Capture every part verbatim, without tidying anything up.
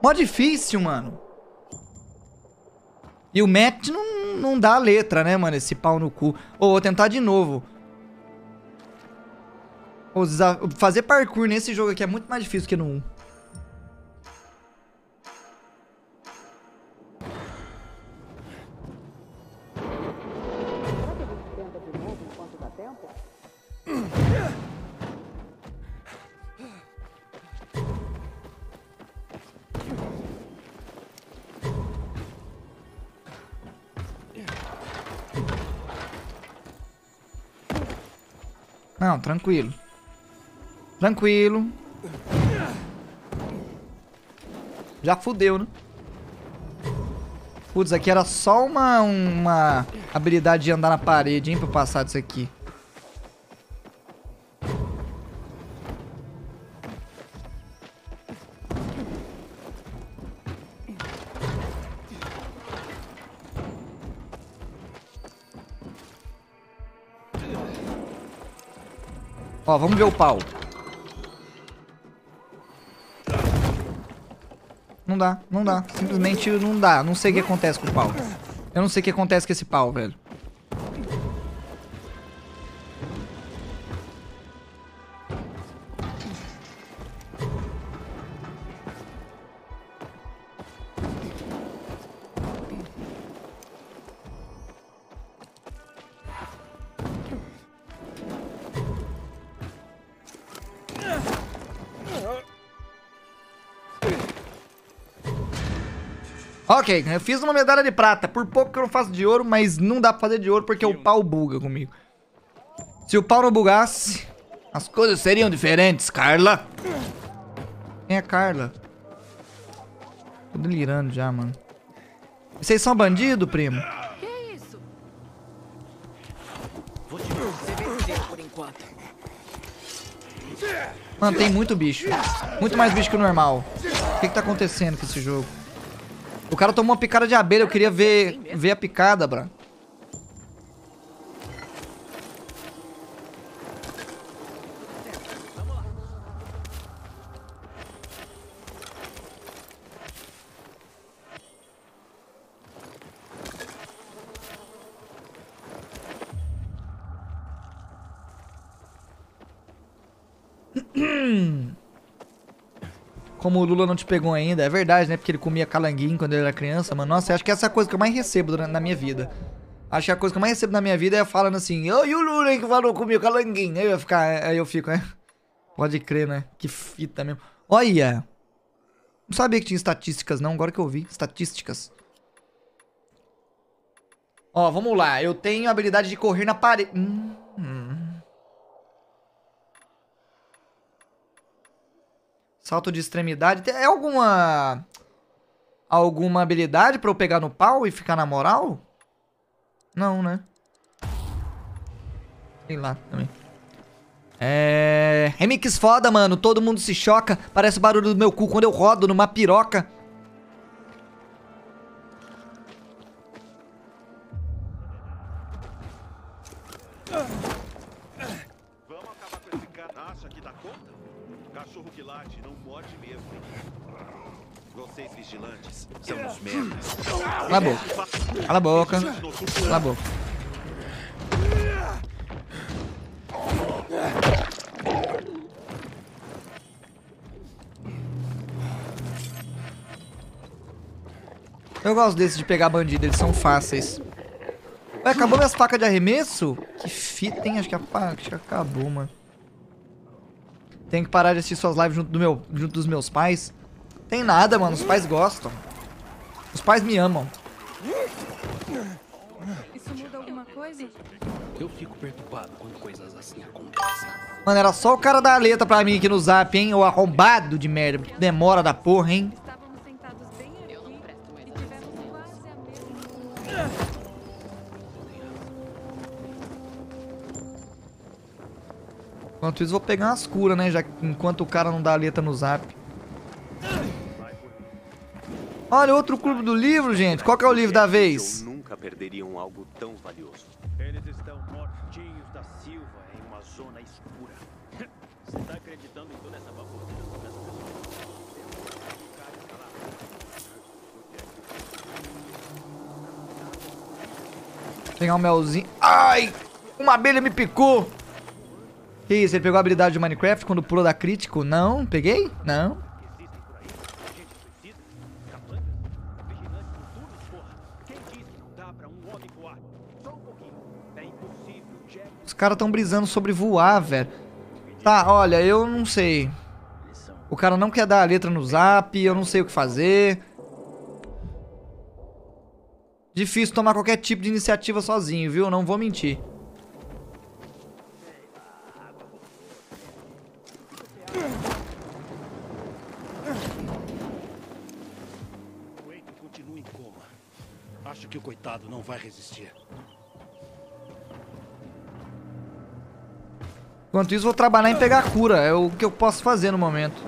Mó difícil, mano. E o Matt não, não dá a letra, né, mano? Esse pau no cu. Ô, vou tentar de novo. Ô, fazer parkour nesse jogo aqui é muito mais difícil que no um. Não, tranquilo. Tranquilo. Já fudeu, né? Putz, aqui era só uma, uma habilidade de andar na parede, hein, pra eu passar disso aqui. Ó, vamos ver o pau. Não dá, não dá. Simplesmente não dá. Não sei o que acontece com o pau. Eu não sei o que acontece com esse pau, velho. Ok, eu fiz uma medalha de prata. Por pouco que eu não faço de ouro, mas não dá pra fazer de ouro porque o pau buga comigo. Se o pau não bugasse, as coisas seriam diferentes, Carla. Quem é Carla? Tô delirando já, mano. Vocês são bandido, primo? Que é isso? Vou te vencer por enquanto. Mano, tem muito bicho. Muito mais bicho que o normal. O que que tá acontecendo com esse jogo? O cara tomou uma picada de abelha, eu queria ver, ver a picada, bro. Como o Lula não te pegou ainda, é verdade, né? Porque ele comia calanguinho quando ele era criança, mano. Nossa, eu acho que essa é a coisa que eu mais recebo na minha vida. Acho que a coisa que eu mais recebo na minha vida é falando assim, ô, e o Lula que falou comigo calanguinho? Aí eu, ficar, aí eu fico, né? Pode crer, né? Que fita mesmo. Olha! Não sabia que tinha estatísticas, não. Agora que eu vi. Estatísticas. Ó, vamos lá. Eu tenho a habilidade de correr na parede. Hum, hum. Salto de extremidade. É alguma... Alguma habilidade pra eu pegar no pau e ficar na moral? Não, né? Sei lá também. É... Remix foda, mano. Todo mundo se choca. Parece o barulho do meu cu quando eu rodo numa piroca. Vamos acabar com esse cara. Acha que dá conta? Cachorro que late não morde mesmo. Vocês vigilantes são os merdas. Cala a boca. Cala a boca. Cala a boca. Eu gosto desses de pegar bandido, eles são fáceis. Ué, acabou minhas facas de arremesso? Que fita, hein? Acho que, acho que acabou, mano. Tenho que parar de assistir suas lives junto, do meu, junto dos meus pais. Tem nada, mano. Os pais gostam. Os pais me amam. Isso muda alguma coisa? Eu fico perturbado quando coisas assim acontecem. Mano, era só o cara dar a letra pra mim aqui no zap, hein? O arrombado de merda. Demora da porra, hein? Estávamos sentados bem aqui e tivemos quase a mesma... Enquanto isso, vou pegar umas curas, né? Já que enquanto o cara não dá a letra no zap. Olha, outro clube do livro, gente. Qual que é o livro da vez? Nunca perderiam algo tão valioso. Eles estão mortinhos da Silva em uma zona escura. Você tá acreditando em toda essa baboseira sobre essa pessoa? Pegar um melzinho. Ai! Uma abelha me picou! Que isso? Ele pegou a habilidade de Minecraft quando pulou da crítico? Não? Peguei? Não. Os caras tão brisando sobre voar, velho. Tá, olha, eu não sei. O cara não quer dar a letra no zap, eu não sei o que fazer. Difícil tomar qualquer tipo de iniciativa sozinho, viu? Não vou mentir. O Eito continua em coma. Acho que o coitado não vai resistir. Enquanto isso, vou trabalhar em pegar cura. É o que eu posso fazer no momento.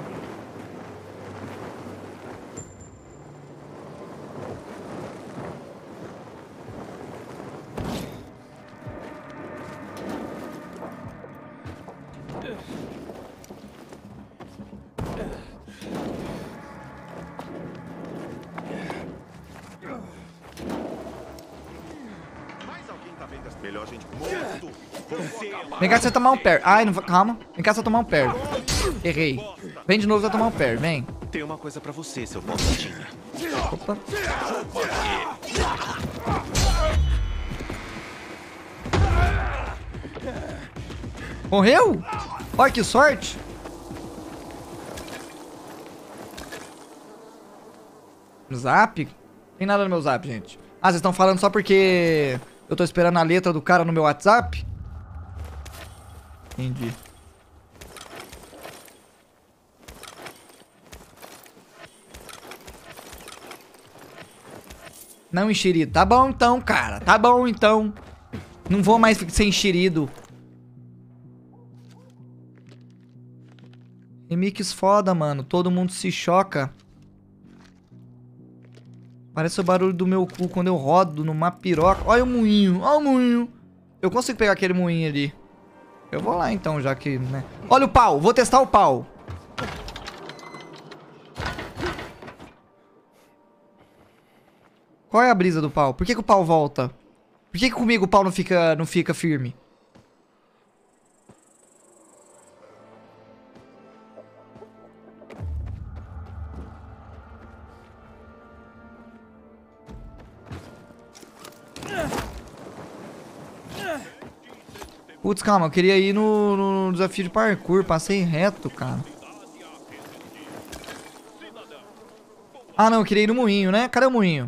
Mais alguém tá vendo essa melhor gente morto? Você é Vem cá, você tomar um parry. Ai, não, calma. Vem cá, você tomar um parry. Errei. Vem de novo, você tomar um parry. Vem. Tem uma coisa pra você, seu bostinha. Opa. Morreu? Olha que sorte. Zap? Tem nada no meu zap, gente. Ah, vocês estão falando só porque eu tô esperando a letra do cara no meu WhatsApp? Entendi. Não enxerido. Tá bom então, cara. Tá bom então. Não vou mais ser enxerido. Remix foda, mano. Todo mundo se choca. Parece o barulho do meu cu quando eu rodo numa piroca. Olha o moinho. Olha o moinho. Eu consigo pegar aquele moinho ali. Eu vou lá então, já que, né? Olha o pau. Vou testar o pau. Qual é a brisa do pau? Por que, que o pau volta? Por que, que comigo o pau não fica, não fica firme? Putz, calma, eu queria ir no, no desafio de parkour. Passei reto, cara. Ah, não, eu queria ir no moinho, né? Cadê o moinho?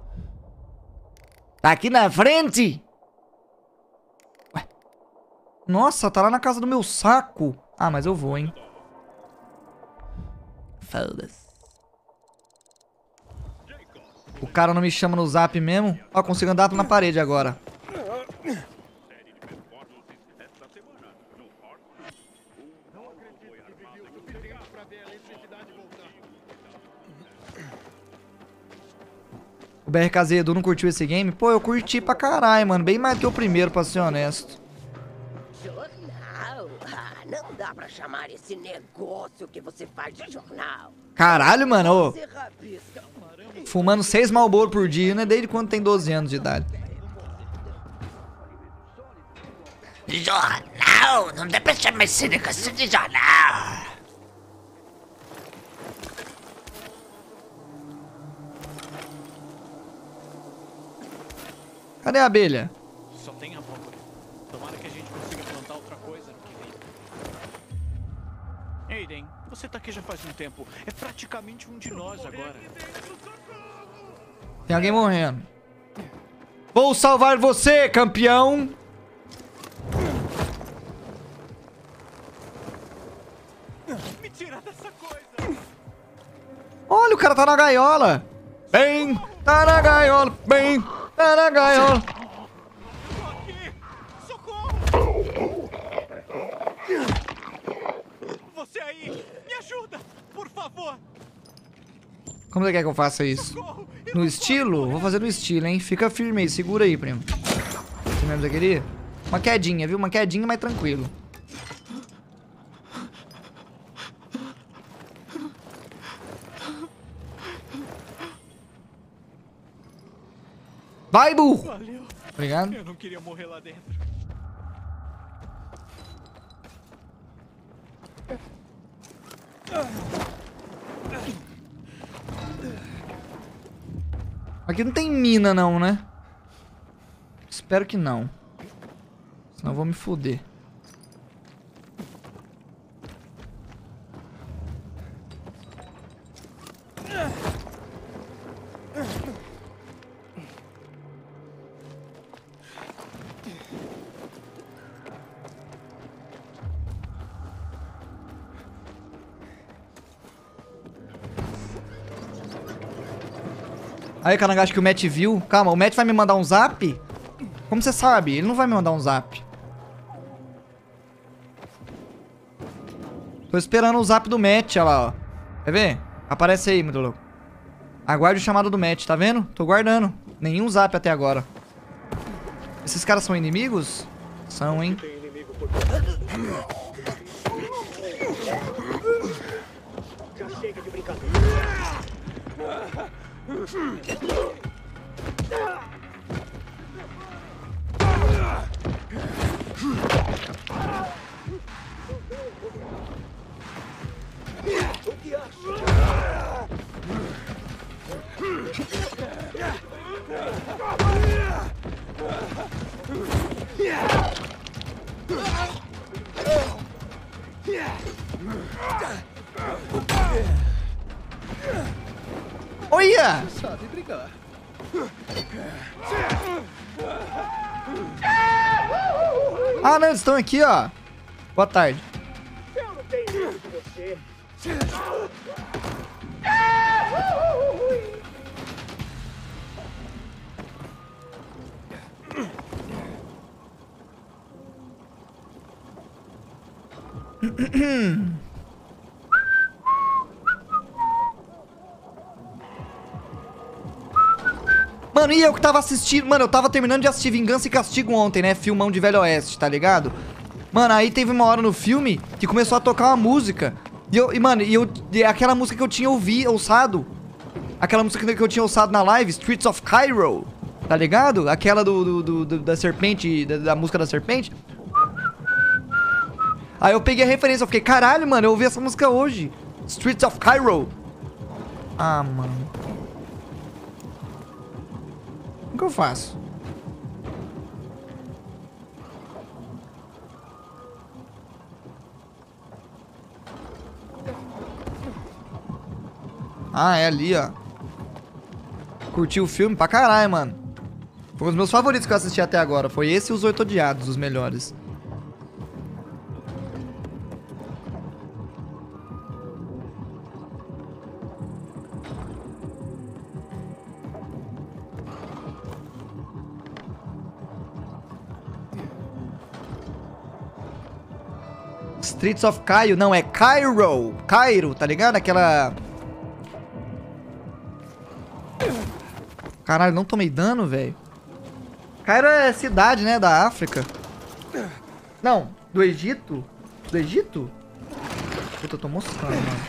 Tá aqui na frente! Ué. Nossa, tá lá na casa do meu saco. Ah, mas eu vou, hein? Foda-se. O cara não me chama no zap mesmo? Ó, consigo andar na parede agora. O B R K Z Edu não curtiu esse game? Pô, eu curti pra caralho, mano. Bem mais do que o primeiro, pra ser honesto. Jornal? Ah, não dá pra chamar esse negócio que você faz de jornal. Caralho, mano. Ô, Você rabisca. fumando seis Marlboro por dia, né? Desde quando tem doze anos de idade. Jornal? Não dá pra chamar esse negócio de jornal. Cadê a abelha? Só tem abóbora. Tomara que a gente consiga plantar outra coisa no que vem. Aiden, você tá aqui já faz um tempo. É praticamente um de nós agora. Tem alguém morrendo. Vou salvar você, campeão! Me tira dessa coisa! Olha, o cara tá na gaiola. Bem, tá na gaiola. Bem, tá na gaiola. Tô aqui! Socorro! Você aí! Me ajuda! Por favor! Como você quer que eu faça isso? Socorro! Eu No não estilo? Vou fazer no estilo, hein? Fica firme aí, segura aí, primo. Você mesmo você queria? Uma quedinha, viu? Uma quedinha, mas tranquilo. Vai, burro! Valeu! Obrigado. Eu não queria morrer lá dentro. Aqui não tem mina não, né? Espero que não. Senão eu vou me foder. Aí, Caranguejo, acho que o Matt viu. Calma, o Matt vai me mandar um zap? Como você sabe? Ele não vai me mandar um zap. Tô esperando o zap do Matt, olha lá, ó. Quer ver? Aparece aí, muito louco. Aguarde o chamado do Matt, tá vendo? Tô guardando. Nenhum zap até agora. Esses caras são inimigos? São, hein? Já chega de brincadeira. O que acha? Olha! Sabe brigar. Ah, não, eles estão aqui, ó. Boa tarde. Eu não tenho medo de você. Mano, e eu que tava assistindo... Mano, eu tava terminando de assistir Vingança e Castigo ontem, né? Filmão de Velho Oeste, tá ligado? Mano, aí teve uma hora no filme que começou a tocar uma música. E, eu, e mano, e eu, e aquela música que eu tinha ouvido, ouçado. Aquela música que eu tinha ouçado na live, Streets of Cairo. Tá ligado? Aquela do, do, do, do da serpente, da, da música da serpente. Aí eu peguei a referência, eu fiquei, caralho, mano, eu ouvi essa música hoje. Streets of Cairo. Ah, mano. O que eu faço? Ah, é ali, ó. Curti o filme pra caralho, mano. Foi um dos meus favoritos que eu assisti até agora. Foi esse e Os Oito Odiados, os melhores. Streets of Cairo, não, é Cairo. Cairo, tá ligado? Aquela... Caralho, não tomei dano, velho. Cairo é cidade, né, da África. Não, do Egito? Do Egito? Puta, eu tô moscando, mano.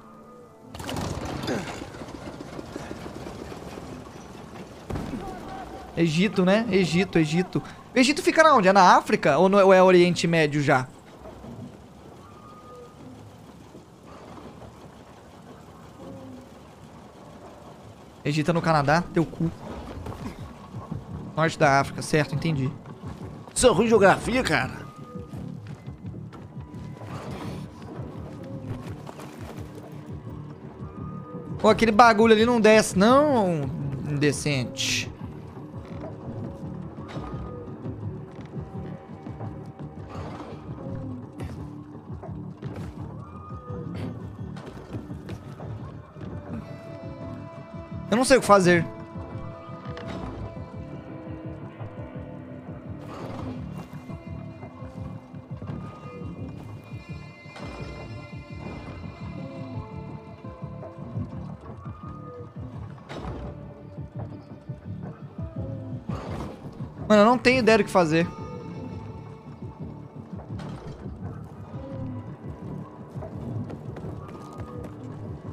Egito, né? Egito, Egito. O Egito fica na onde? É na África? Ou, no, ou é Oriente Médio já? Egito é no Canadá, teu cu. Norte da África, certo, entendi. Sou ruim em geografia, cara. Pô, aquele bagulho ali não desce, não, indecente. Eu não sei o que fazer. Mano, eu não tenho ideia do que fazer.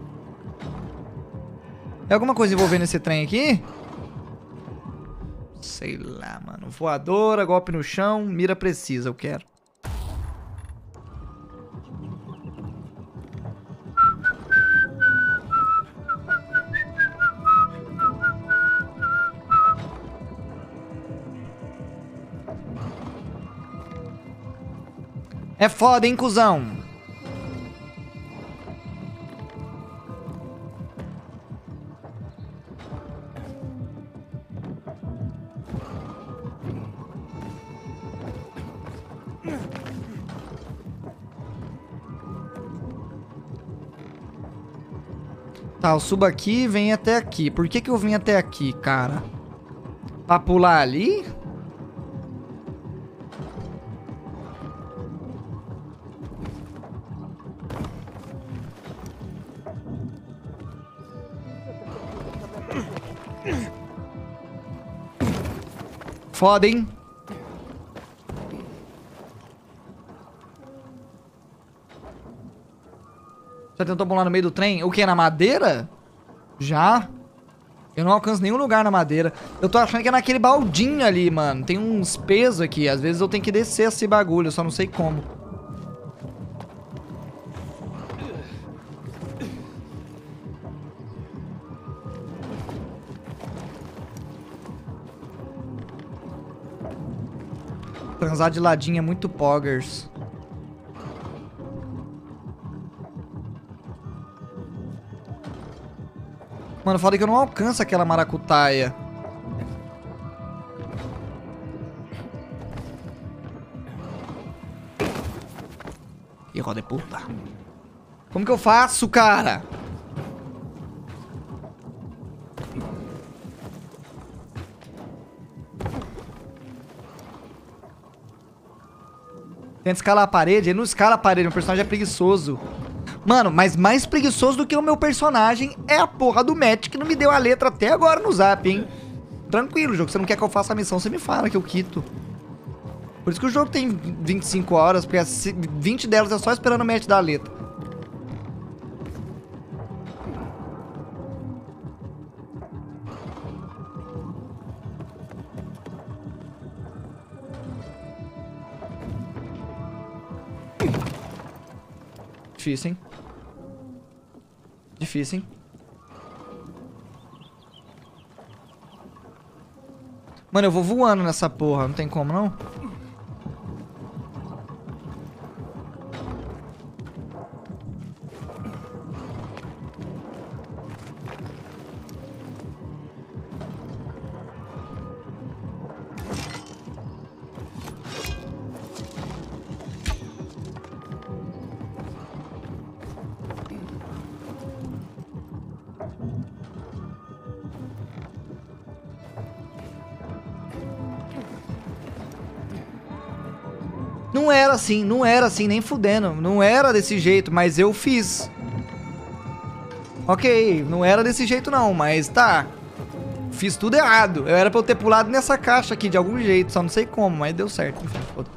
É alguma coisa envolvendo esse trem aqui? Sei lá, mano. Voadora, golpe no chão, mira precisa, eu quero. É foda, hein, cuzão? Tá, eu subo aqui e venho até aqui. Por que que eu vim até aqui, cara? Pra pular ali? Foda, hein? Já tentou pular no meio do trem? O que? Na madeira? Já. Eu não alcanço nenhum lugar na madeira. Eu tô achando que é naquele baldinho ali, mano. Tem uns pesos aqui. Às vezes eu tenho que descer esse bagulho. Eu só não sei como. Transar de ladinho é muito poggers. Mano, foda que eu não alcanço aquela maracutaia. Ih, roda de puta. Como que eu faço, cara? Tenta escalar a parede. Ele não escala a parede. Meu personagem é preguiçoso. Mano, mas mais preguiçoso do que o meu personagem é a porra do Matt, que não me deu a letra até agora no zap, hein? Tranquilo, jogo. Você não quer que eu faça a missão, você me fala que eu quito. Por isso que o jogo tem vinte e cinco horas, porque vinte delas é só esperando o Matt dar a letra. Difícil, hein? Difícil, hein? Mano, eu vou voando nessa porra. Não tem como, não? Não era assim, não era assim, nem fudendo. Não era desse jeito, mas eu fiz. Ok, não era desse jeito não, mas tá. Fiz tudo errado. Eu era pra eu ter pulado nessa caixa aqui de algum jeito, só não sei como, mas deu certo. Enfim, foda.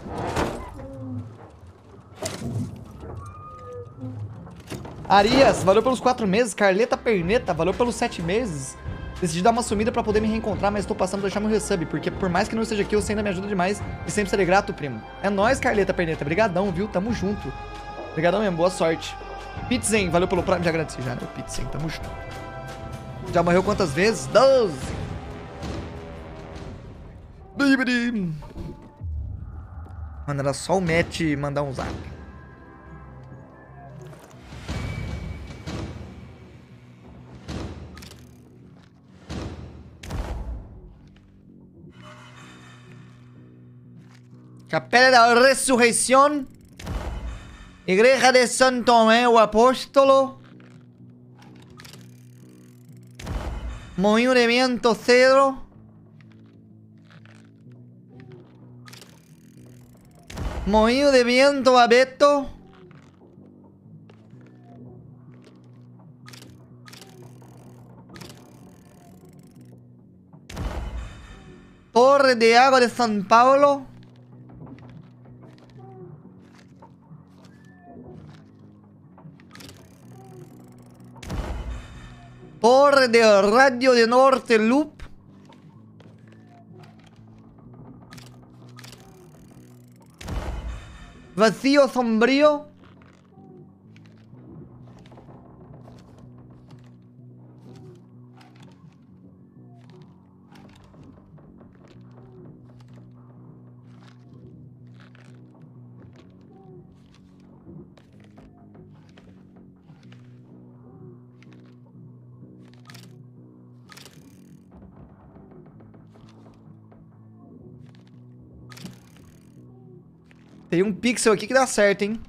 Arias, valeu pelos quatro meses. Carleta Perneta, valeu pelos sete meses. Decidi dar uma sumida pra poder me reencontrar, mas tô passando pra deixar meu resub, porque por mais que não esteja aqui, você ainda me ajuda demais e sempre serei grato, primo. É nóis, Carleta Perneta. Brigadão, viu? Tamo junto. Brigadão mesmo, boa sorte. Pizzen, valeu pelo prato. Já agradeci, já, né? Pizzen, tamo junto. Já morreu quantas vezes? doze. Mano, era só o Matt mandar um zap. Capela da Resurreição, Igreja de São Tomé o Apóstolo, Moinho de Viento Cedro, Moinho de Viento Abeto, Torre de Água de São Paulo, Torre de Radio de Norte Loop, Vacío sombrío. Tem um pixel aqui que dá certo, hein?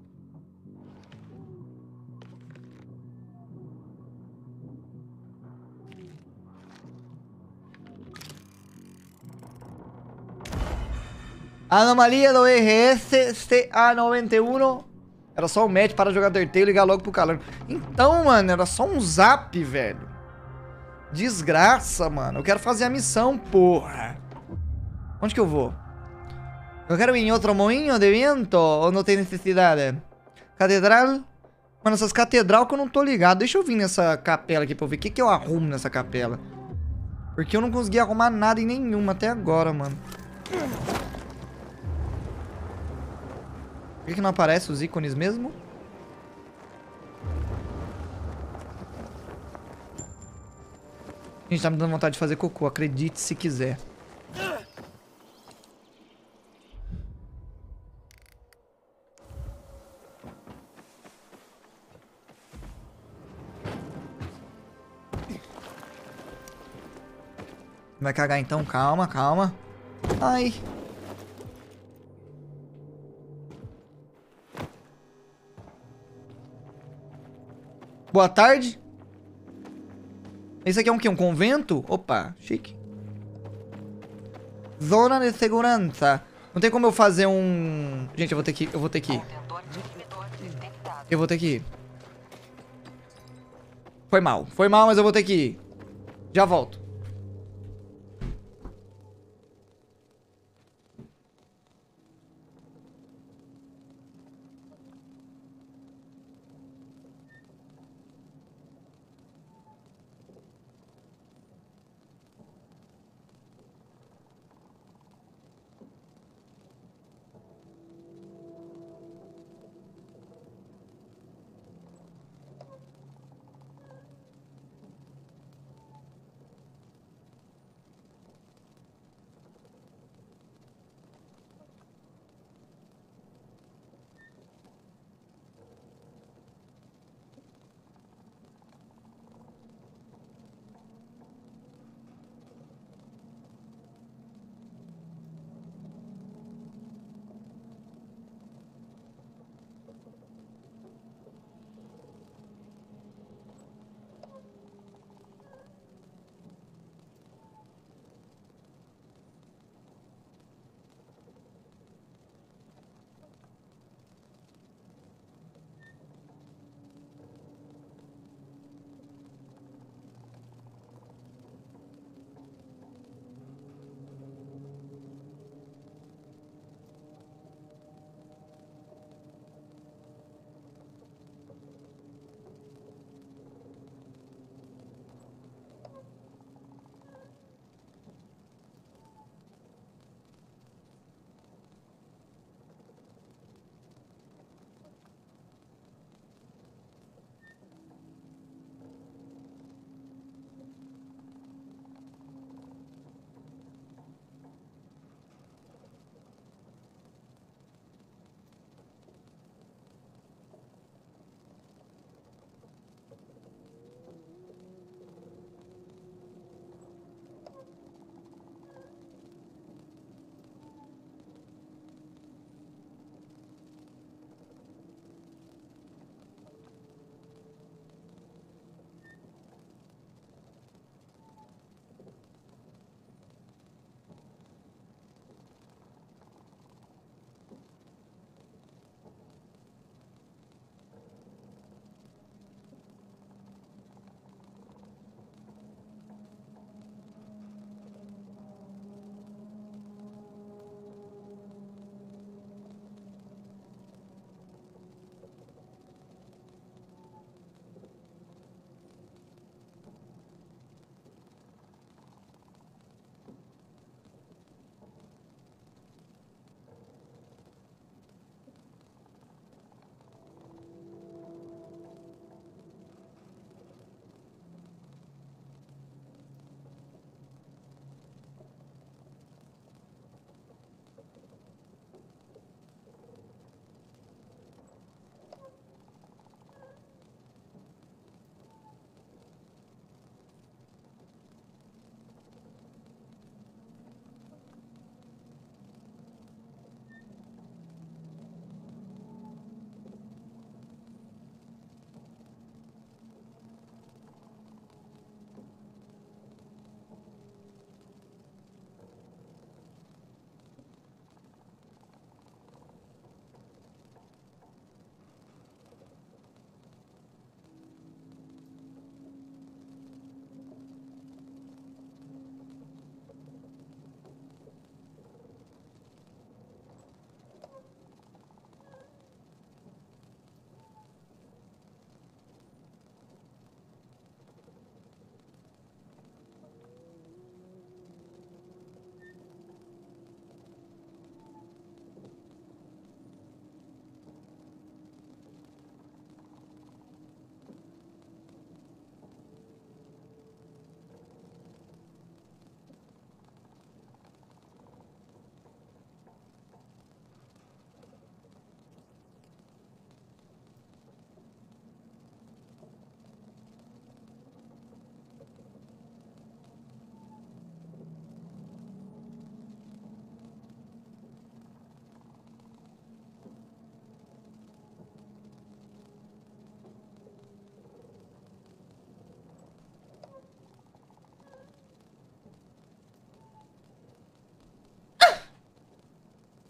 Anomalia do R S C A noventa e um. Era só um match para jogar Undertale e ligar logo pro Calango. Então, mano, era só um zap, velho. Desgraça, mano. Eu quero fazer a missão, porra. Onde que eu vou? Eu quero ir em outro moinho de vento ou não tem necessidade? Catedral? Mano, essas catedral que eu não tô ligado. Deixa eu vir nessa capela aqui pra eu ver o que, que eu arrumo nessa capela. Porque eu não consegui arrumar nada em nenhuma até agora, mano. Por que, que não aparece os ícones mesmo? Gente, tá me dando vontade de fazer cocô. Acredite se quiser. Vai cagar então? Calma, calma. Ai. Boa tarde. Esse aqui é um quê? Um convento? Opa, chique. Zona de segurança. Não tem como eu fazer um... Gente, eu vou ter que... Eu vou ter que ir. Eu vou ter que ir. Foi mal. Foi mal, mas eu vou ter que ir. Já volto.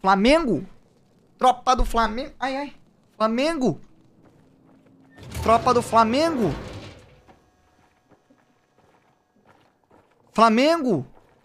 Flamengo? Tropa do Flamengo. Ai, ai. Flamengo. Tropa do Flamengo. Flamengo.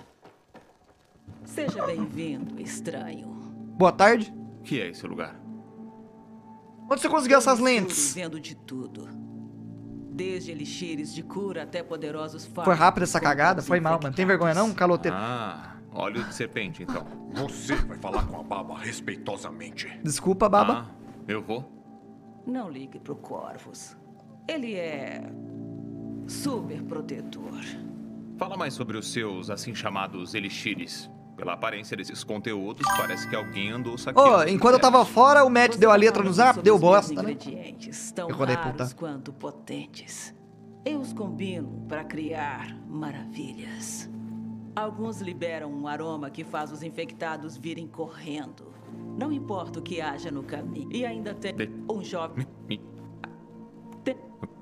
Seja bem-vindo, estranho. Boa tarde. O que é esse lugar? Onde você conseguiu essas Eu lentes? estou vivendo de tudo. Desde elixires de cura até poderosos fármacos. Foi rápido essa cagada? contra os Foi mal, mano. Tem vergonha não, caloteiro? Ah, óleo de serpente, então. Você vai falar com a Baba respeitosamente. Desculpa, baba. Ah, eu vou? Não ligue pro Corvus. Ele é... super protetor. Fala mais sobre os seus, assim chamados, elixires. Pela aparência desses conteúdos, parece que alguém andou saqueando. Ô, enquanto eu tava fora, o Matt Você deu a tá letra falando no zap, sobre deu os meus bosta, né? ingredientes, tão Eu rodei, raros puta. quanto potentes. Eu os combino para criar maravilhas. Alguns liberam um aroma que faz os infectados virem correndo. Não importa o que haja no caminho. E ainda tem De- um jovem... Me- Tem-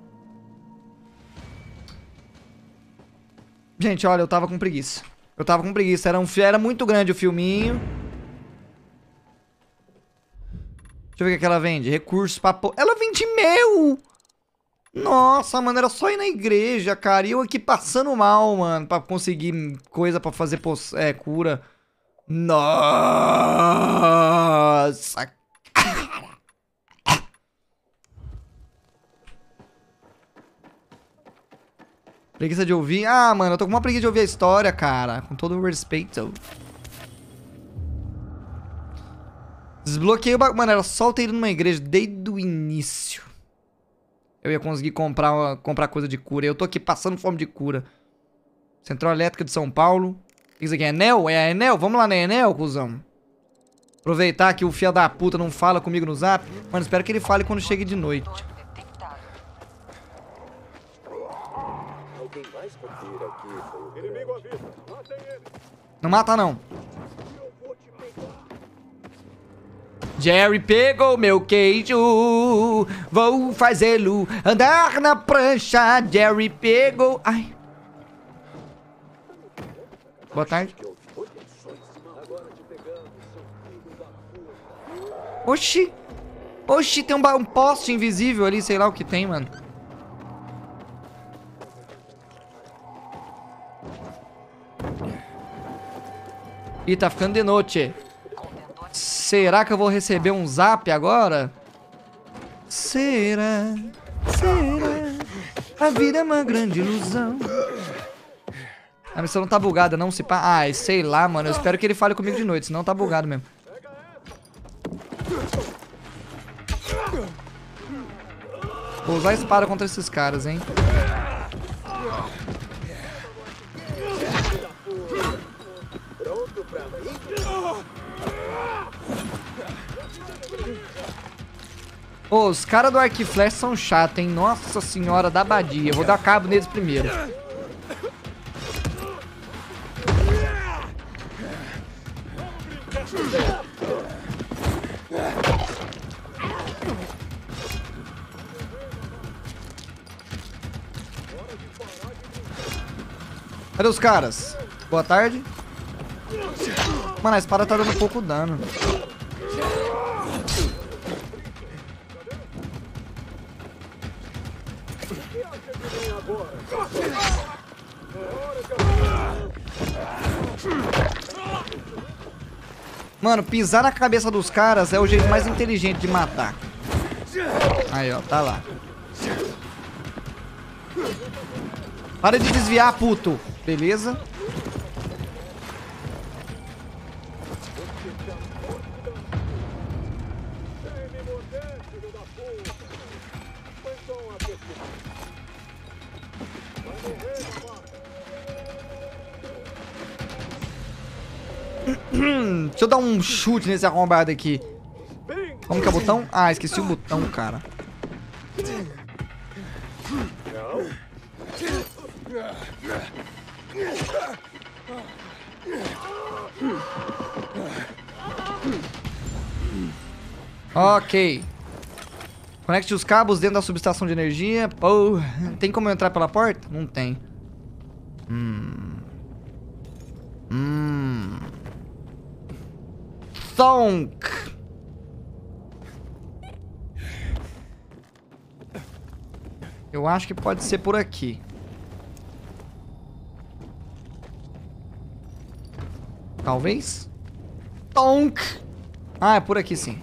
Gente, olha, eu tava com preguiça. Eu tava com preguiça. Era, um, fi- era muito grande o filminho. Deixa eu ver o que, que ela vende. Recursos pra... po- Ela vende mel! Nossa, mano, era só ir na igreja, cara. E eu aqui passando mal, mano, pra conseguir coisa pra fazer pos- é, cura. Nossa. Preguiça de ouvir. Ah, mano, eu tô com uma preguiça de ouvir a história, cara. Com todo o respeito. Desbloqueei o bagulho. Mano, era só eu ter ido numa igreja desde o início. Eu ia conseguir comprar, uma- comprar coisa de cura. Eu tô aqui passando fome de cura. Central Elétrica de São Paulo. O que isso aqui é Enel? É a Enel? Vamos lá na Enel, cuzão. Aproveitar que o filho da puta não fala comigo no zap. Mano, espero que ele fale quando chegue de noite. Não mata, não. Jerry pegou meu queijo, vou fazê-lo andar na prancha. Jerry pegou... Ai. Boa tarde. Oxi. Oxi, tem um, ba- um poste invisível ali, sei lá o que tem, mano. Ih, tá ficando de noite. Será que eu vou receber um zap agora? Será? Será? A vida é uma grande ilusão. A missão não tá bugada, não se pá. Ai, sei lá, mano. Eu espero que ele fale comigo de noite, senão tá bugado mesmo. Vou usar a espada contra esses caras, hein? Ô, os caras do Arc Flash são chatos, hein? Nossa senhora da abadia. Eu vou dar cabo neles primeiro. Cadê os caras? Boa tarde. Mano, a espada tá dando pouco dano. Mano, pisar na cabeça dos caras é o jeito mais inteligente de matar. Aí, ó, tá lá. Para de desviar, puto. Beleza. Deixa eu dar um chute nesse arrombado aqui. Como que é o botão? Ah, esqueci o botão, cara. Ok. Conecte os cabos dentro da subestação de energia. Pô, tem como eu entrar pela porta? Não tem. Hum. Hum. Stonk. Eu acho que pode ser por aqui. Talvez. Tonk. Ah, é por aqui sim.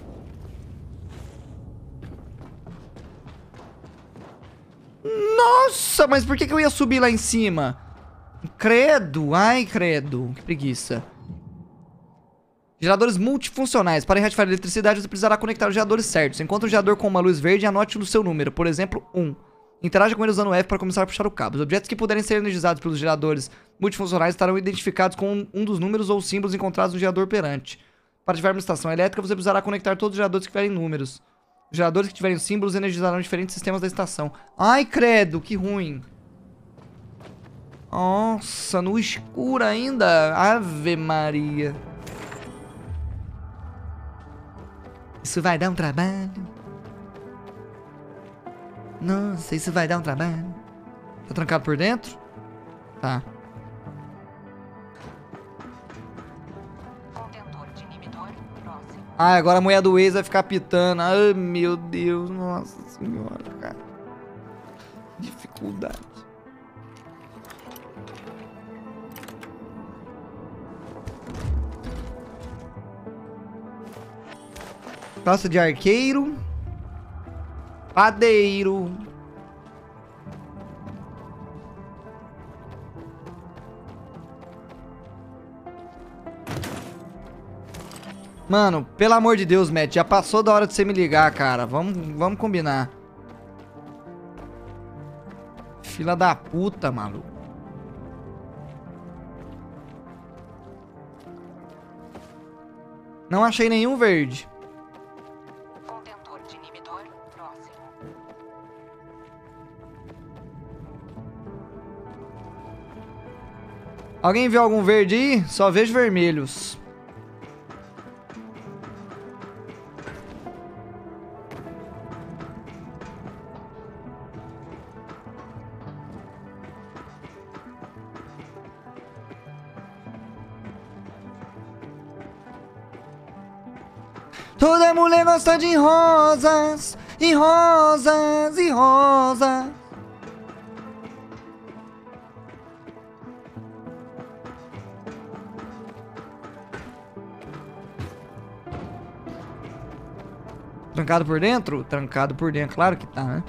Nossa, mas por que que eu ia subir lá em cima? Credo, ai credo. Que preguiça. Geradores multifuncionais. Para reativar a eletricidade, você precisará conectar os geradores certos. Encontre um gerador com uma luz verde e anote no seu número. Por exemplo, um. Interaja com ele usando o F para começar a puxar o cabo. Os objetos que puderem ser energizados pelos geradores multifuncionais estarão identificados com um dos números ou símbolos encontrados no gerador operante. Para ativar uma estação elétrica, você precisará conectar todos os geradores que tiverem números. Os geradores que tiverem símbolos energizarão diferentes sistemas da estação. Ai, credo, que ruim. Nossa, no escuro ainda. Ave Maria. Isso vai dar um trabalho. Nossa, isso vai dar um trabalho. Tá trancado por dentro? Tá. Contentor de inibidor próximo. Ah, agora a mulher do ex vai ficar pitando. Ai, meu Deus. Nossa senhora, cara. Dificuldade. Calça de arqueiro. Padeiro. Mano, pelo amor de Deus, Matt, já passou da hora de você me ligar, cara. Vamos, vamos combinar. Fila da puta, maluco. Não achei nenhum verde. Contentor de inibidor próximo. Alguém viu algum verde aí? Só vejo vermelhos. Toda mulher gosta de rosas, e rosas, e rosas. Trancado por dentro? Trancado por dentro, claro que tá, né?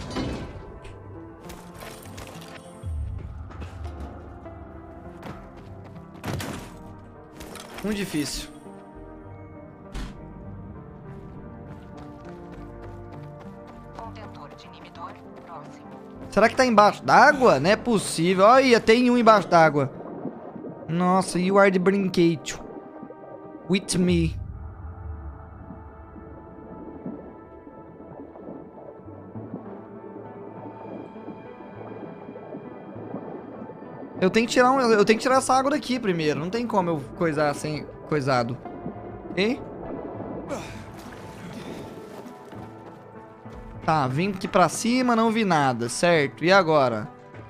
Muito difícil. Contentor de inibidor próximo. Será que tá embaixo d'água? Não é possível. Olha, tem um embaixo d'água. Nossa, you are the brinquedo. With me. Eu tenho que tirar um, eu tenho que tirar essa água daqui primeiro. Não tem como eu coisar sem coisado. Ok? Tá, vim aqui pra cima, não vi nada, certo? E agora?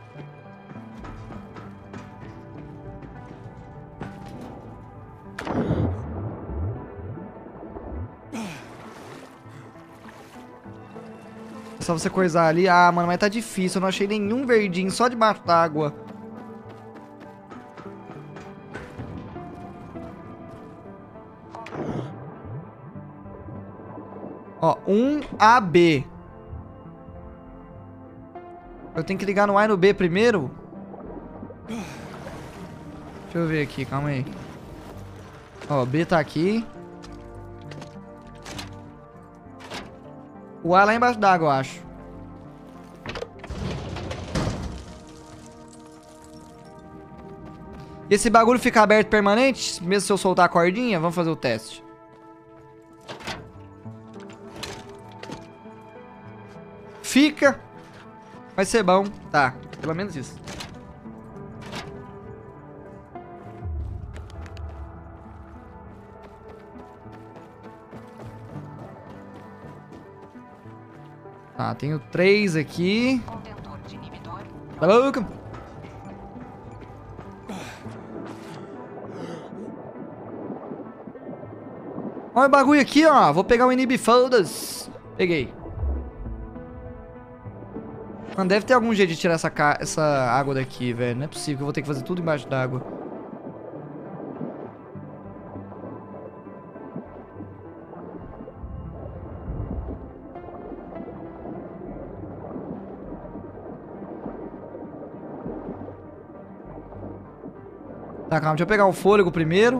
É só você coisar ali. Ah, mano, mas tá difícil. Eu não achei nenhum verdinho, só debaixo d'água. Ó, um A B. Eu tenho que ligar no A e no B primeiro? Deixa eu ver aqui, calma aí. Ó, B tá aqui. O A lá embaixo d'água, eu acho. E esse bagulho fica aberto permanente? Mesmo se eu soltar a cordinha? Vamos fazer o teste. Fica. Vai ser bom. Tá, pelo menos isso. Tá, tenho três aqui. Contentor de inibidor. Tá louco? Olha o bagulho aqui, ó. Vou pegar o Inib Folders. Peguei. Mano, deve ter algum jeito de tirar essa, ca... essa água daqui, velho. Não é possível que eu vou ter que fazer tudo embaixo d'água. Tá, calma. Deixa eu pegar o fôlego primeiro.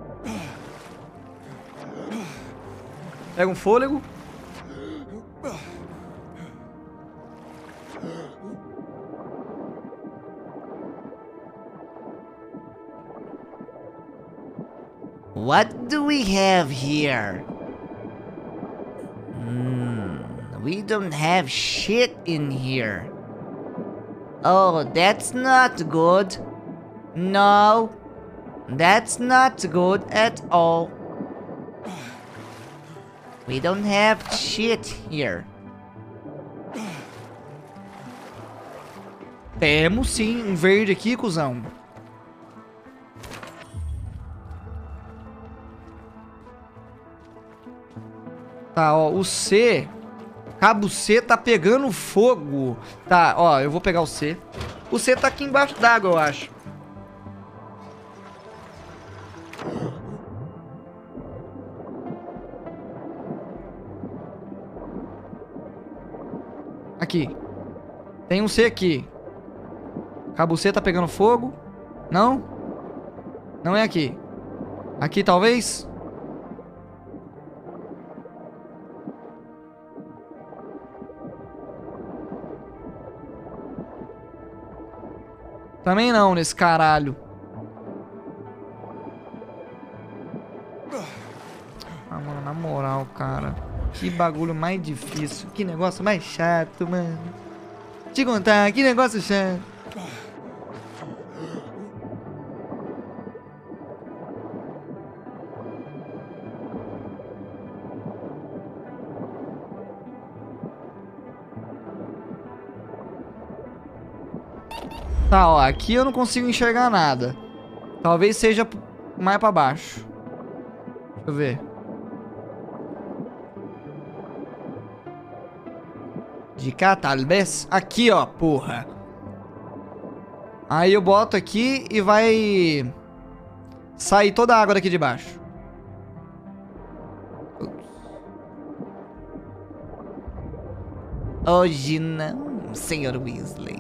Pega um fôlego. What do we have here? Hmm, we don't have shit in here. Oh, that's not good. No, that's not good at all. We don't have shit here. Temos sim um verde aqui, cuzão. Tá, ó, o C. Cabo C tá pegando fogo. Tá, ó, eu vou pegar o C. O C tá aqui embaixo d'água, eu acho. Aqui. Tem um C aqui. Cabo C tá pegando fogo. Não? Não é aqui. Aqui, talvez? Também não, nesse caralho. Ah, mano, na moral, cara. Que bagulho mais difícil. Que negócio mais chato, mano. Te contar, que negócio chato. Tá, ó, aqui eu não consigo enxergar nada. Talvez seja mais pra baixo. Deixa eu ver. De cá, talvez. Aqui, ó, porra. Aí eu boto aqui e vai sair toda a água daqui de baixo. Hoje não, senhor Weasley.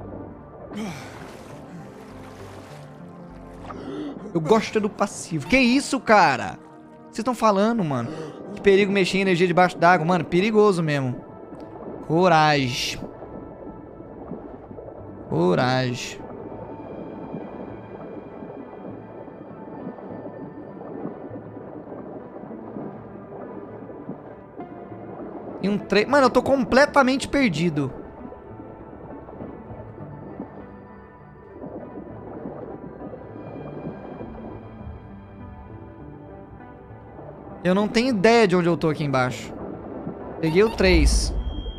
Eu gosto do passivo. Que isso, cara? O que vocês estão falando, mano? Que perigo mexer em energia debaixo d'água. Mano, perigoso mesmo. Coragem. Coragem. E um tre... Mano, eu tô completamente perdido. Eu não tenho ideia de onde eu tô aqui embaixo. Peguei o três.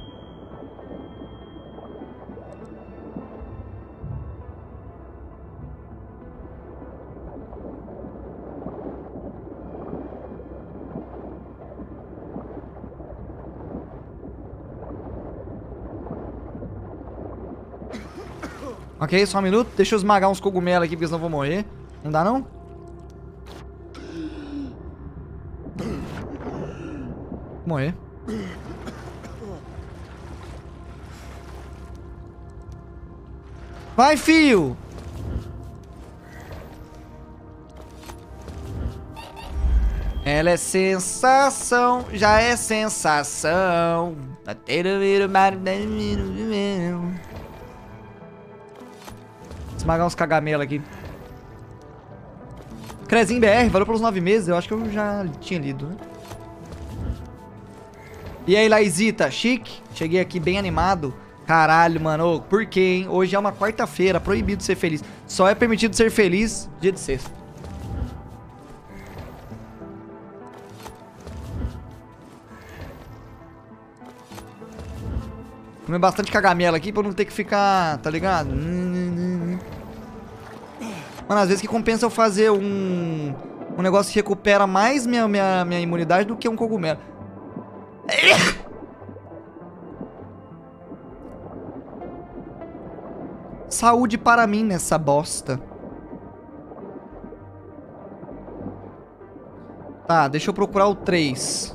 Ok, só um minuto. Deixa eu esmagar uns cogumelos aqui, porque senão eu vou morrer. Não dá, não? Vou morrer. Vai, fio! Ela é sensação, já é sensação. Esmagar uns cagamelos aqui. Crezinho B R, valeu pelos nove meses. Eu acho que eu já tinha lido, né? E aí, Laizita, chique? Cheguei aqui bem animado. Caralho, mano. Ô, por quê, hein? Hoje é uma quarta-feira, proibido ser feliz. Só é permitido ser feliz dia de sexta. Comer bastante cagamela aqui pra não ter que ficar, tá ligado? Mano, às vezes que compensa eu fazer um Um negócio que recupera mais minha, minha, minha imunidade do que um cogumelo. Saúde para mim nessa bosta. Tá, deixa eu procurar o três.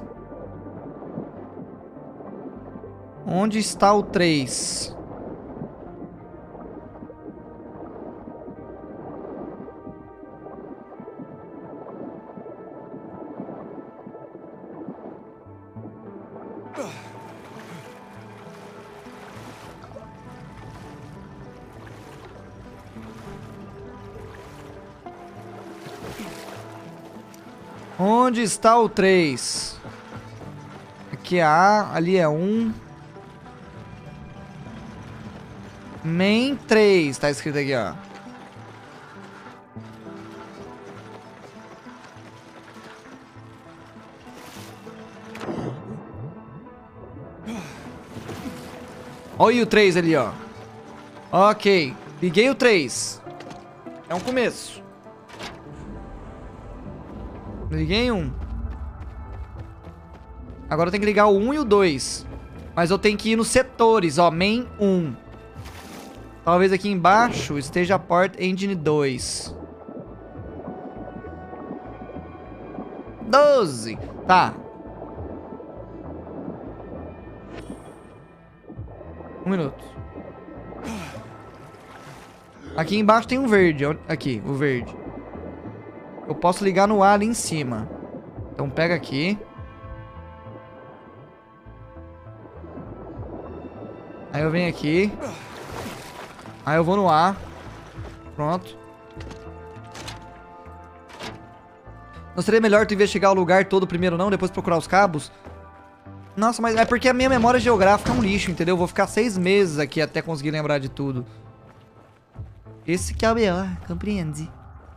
Onde está o três? Onde está o três? Aqui é A, ali é um. Main três, tá escrito aqui, ó. Olha o três ali, ó. Ok, liguei o três. É um começo. Liguei um. Agora eu tenho que ligar o um e o dois. Mas eu tenho que ir nos setores, ó. Main um. Talvez aqui embaixo esteja a porta Engine dois. doze. Tá. Um minuto. Aqui embaixo tem um verde. Aqui, o verde. Eu posso ligar no A ali em cima. Então pega aqui. Aí eu venho aqui. Aí eu vou no A. Pronto. Não seria melhor tu investigar o lugar todo primeiro não, depois procurar os cabos? Nossa, mas é porque a minha memória geográfica é um lixo, entendeu? Eu vou ficar seis meses aqui até conseguir lembrar de tudo. Esse que é o melhor, compreende?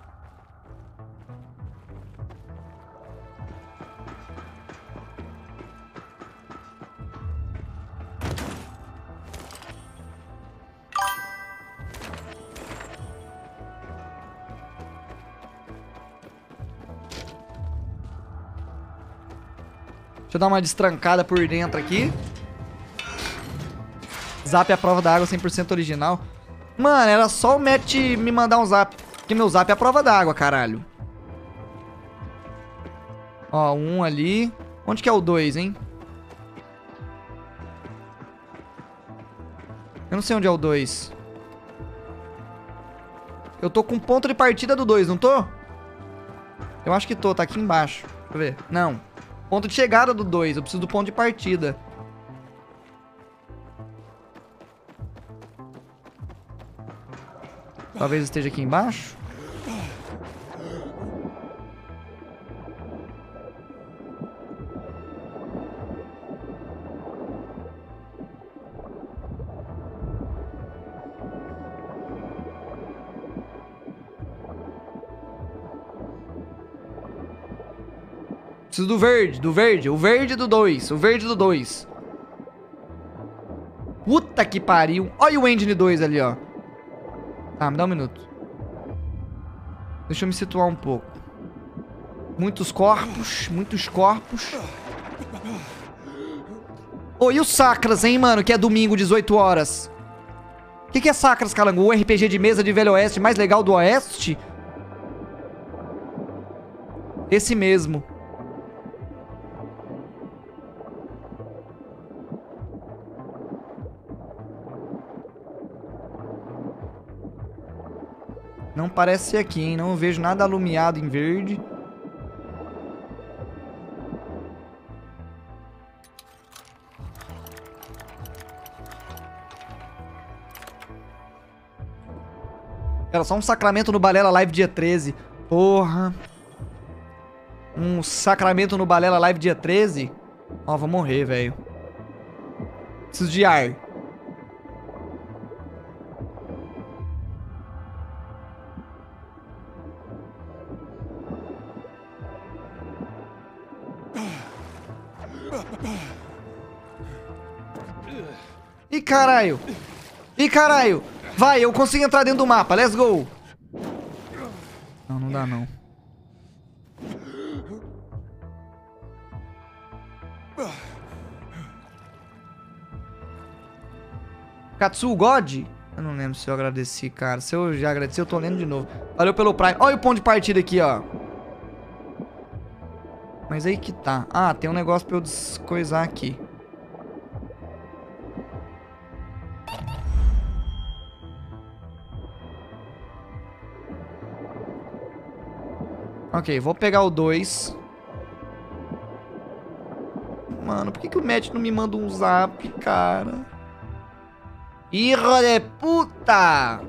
Deixa eu dar uma destrancada por dentro aqui. Zap é a prova da água cem por cento original. Mano, era só o Matt me mandar um zap. Porque meu zap é a prova da água, caralho. Ó, um ali. Onde que é o dois, hein? Eu não sei onde é o dois. Eu tô com ponto de partida do dois, não tô? Eu acho que tô, tá aqui embaixo. Deixa eu ver. Não. Ponto de chegada do dois. Eu preciso do ponto de partida. Talvez esteja aqui embaixo. Preciso do verde, do verde, o verde do dois, o verde do dois. Puta que pariu. Olha o Engine dois ali, ó. Tá, me dá um minuto. Deixa eu me situar um pouco. Muitos corpos, muitos corpos. Ô, e o Sacras, hein, mano, que é domingo, dezoito horas. O que, que é Sacras, Calango? O R P G de mesa de Velho Oeste mais legal do Oeste? Esse mesmo. Não parece ser aqui, hein? Não vejo nada alumiado em verde. Era só um sacramento no Balela Live dia treze. Porra. Um sacramento no Balela Live dia treze? Ó, vou morrer, velho. Preciso de ar. Ih, caralho. Ih, caralho. Vai, eu consigo entrar dentro do mapa. Let's go. Não, não dá, não. Katsu God? Eu não lembro se eu agradeci, cara. Se eu já agradeci, eu tô lendo de novo. Valeu pelo Prime. Olha o ponto de partida aqui, ó. Mas aí que tá. Ah, tem um negócio pra eu descoisar aqui. Ok, vou pegar o dois. Mano, por que, que o Matt não me manda um zap, cara? Hijo de puta!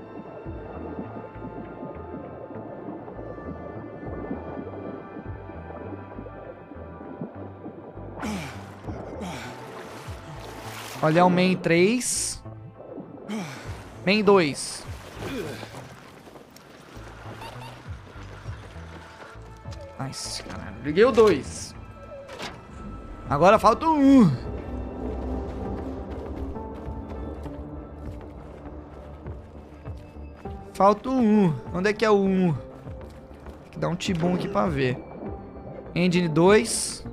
Olha o main três. Main dois. Nice, caralho. Liguei o dois. Agora falta o um. Falta o um. Onde é que é o um? Tem que dar um tibum aqui pra ver. Engine dois.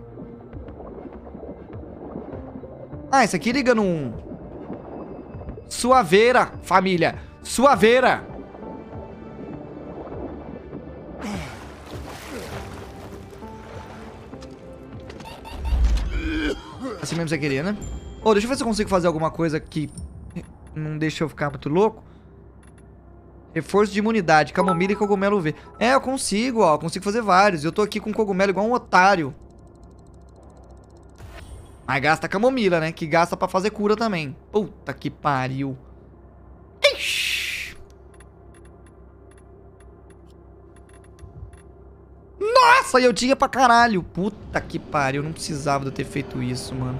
Ah, esse aqui liga no um. Suaveira, família. Suaveira. Assim mesmo você queria, né? Ô, deixa eu ver se eu consigo fazer alguma coisa que não deixa eu ficar muito louco. Reforço de imunidade, camomila e cogumelo V. É, eu consigo, ó. Eu consigo fazer vários. Eu tô aqui com cogumelo igual um otário. Mas gasta camomila, né? Que gasta pra fazer cura também. Puta que pariu. Ixi. Nossa, eu tinha pra caralho. Puta que pariu. Eu não precisava de eu ter feito isso, mano.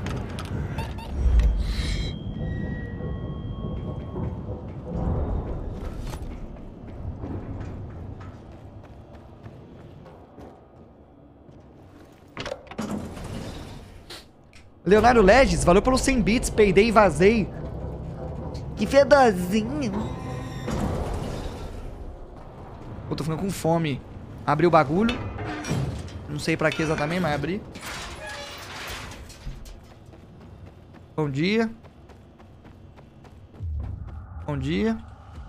Leonardo Legis, valeu pelos cem bits, peidei e vazei. Que fedozinho. Pô, tô ficando com fome. Abri o bagulho. Não sei pra que exatamente, mas abri. Bom dia. Bom dia.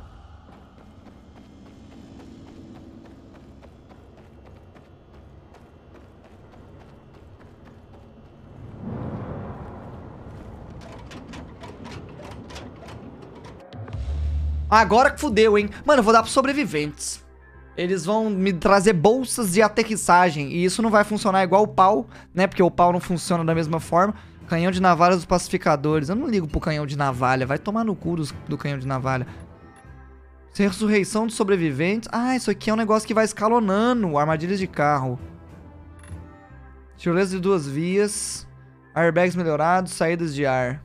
Agora que fudeu, hein? Mano, eu vou dar pros sobreviventes. Eles vão me trazer bolsas de aterrissagem. E isso não vai funcionar igual o pau, né? Porque o pau não funciona da mesma forma. Canhão de navalha dos pacificadores. Eu não ligo pro canhão de navalha. Vai tomar no cu dos, do canhão de navalha. Ressurreição dos sobreviventes. Ah, isso aqui é um negócio que vai escalonando. Armadilhas de carro. Tirolesa de duas vias. Airbags melhorados. Saídas de ar.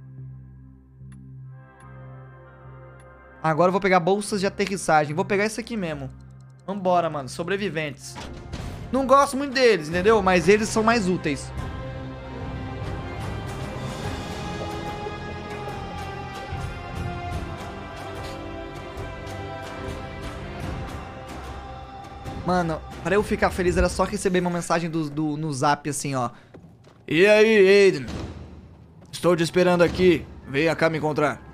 Agora eu vou pegar bolsas de aterrissagem. Vou pegar isso aqui mesmo. Vambora, mano. Sobreviventes. Não gosto muito deles, entendeu? Mas eles são mais úteis. Mano, pra eu ficar feliz era só receber uma mensagem do, do, no zap assim, ó. E aí, Aiden? Estou te esperando aqui. Venha cá me encontrar.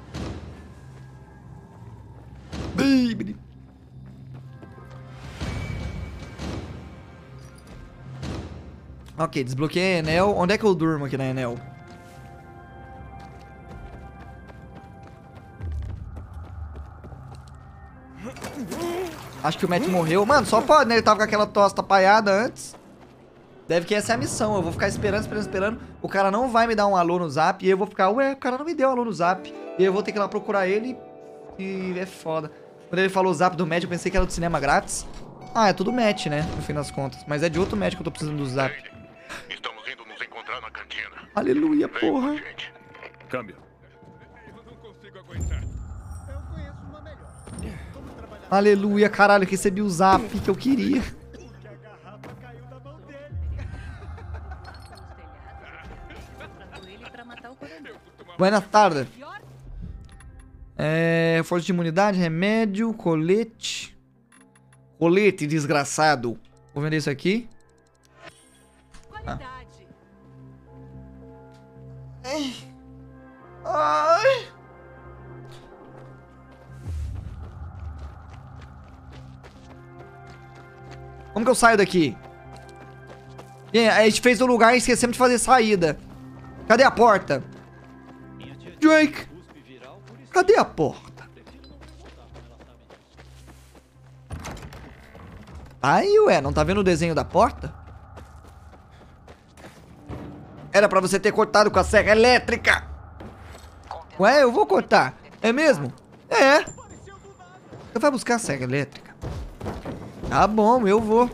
Ok, desbloqueei a Enel. Onde é que eu durmo aqui na Enel? Acho que o Matt morreu. Mano, só pode, né? Ele tava com aquela tosta apaiada antes. Deve que essa é a missão. Eu vou ficar esperando, esperando, esperando. O cara não vai me dar um alô no zap. E eu vou ficar, ué, o cara não me deu um alô no zap. E eu vou ter que ir lá procurar ele. E é foda. Quando ele falou o zap do Matt, eu pensei que era do cinema grátis. Ah, é tudo Matt, né? No fim das contas. Mas é de outro Matt que eu tô precisando do zap. Estamos indo nos encontrar na cantina. Aleluia, porra. Câmbio. Eu não consigo aguentar. Eu conheço uma melhor. Vamos trabalhar. Aleluia, caralho, eu recebi o zap que eu queria. Porque a garrafa caiu da mão dele. Buenas tardes. É, força de imunidade, remédio, colete. Colete, desgraçado. Vou vender isso aqui. Ah. Ai. Ai. Como que eu saio daqui? É, a gente fez o lugar e esquecemos de fazer saída. Cadê a porta? Drake! Cadê a porta? Aí, ué, não tá vendo o desenho da porta? Era pra você ter cortado com a serra elétrica. Ué, eu vou cortar. É mesmo? É. Você vai buscar a serra elétrica? Tá bom, eu vou.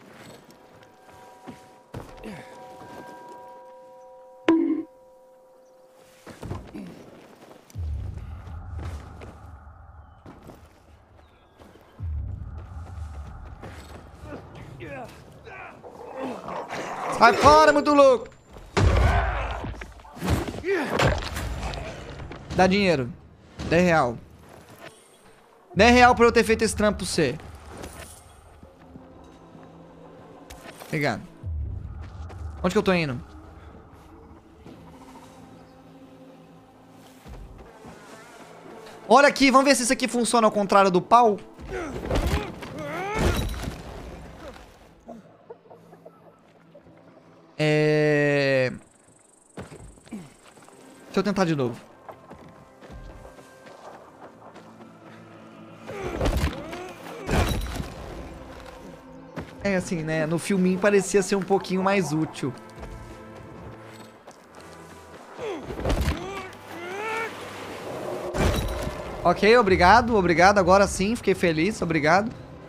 Sai fora, muito louco! Dá dinheiro. dez real. dez real pra eu ter feito esse trampo pra você. Obrigado. Onde que eu tô indo? Olha aqui, vamos ver se isso aqui funciona ao contrário do pau. É... Deixa eu tentar de novo. É assim, né? No filminho parecia ser um pouquinho mais útil. Ok, obrigado, obrigado. Agora sim, fiquei feliz, obrigado.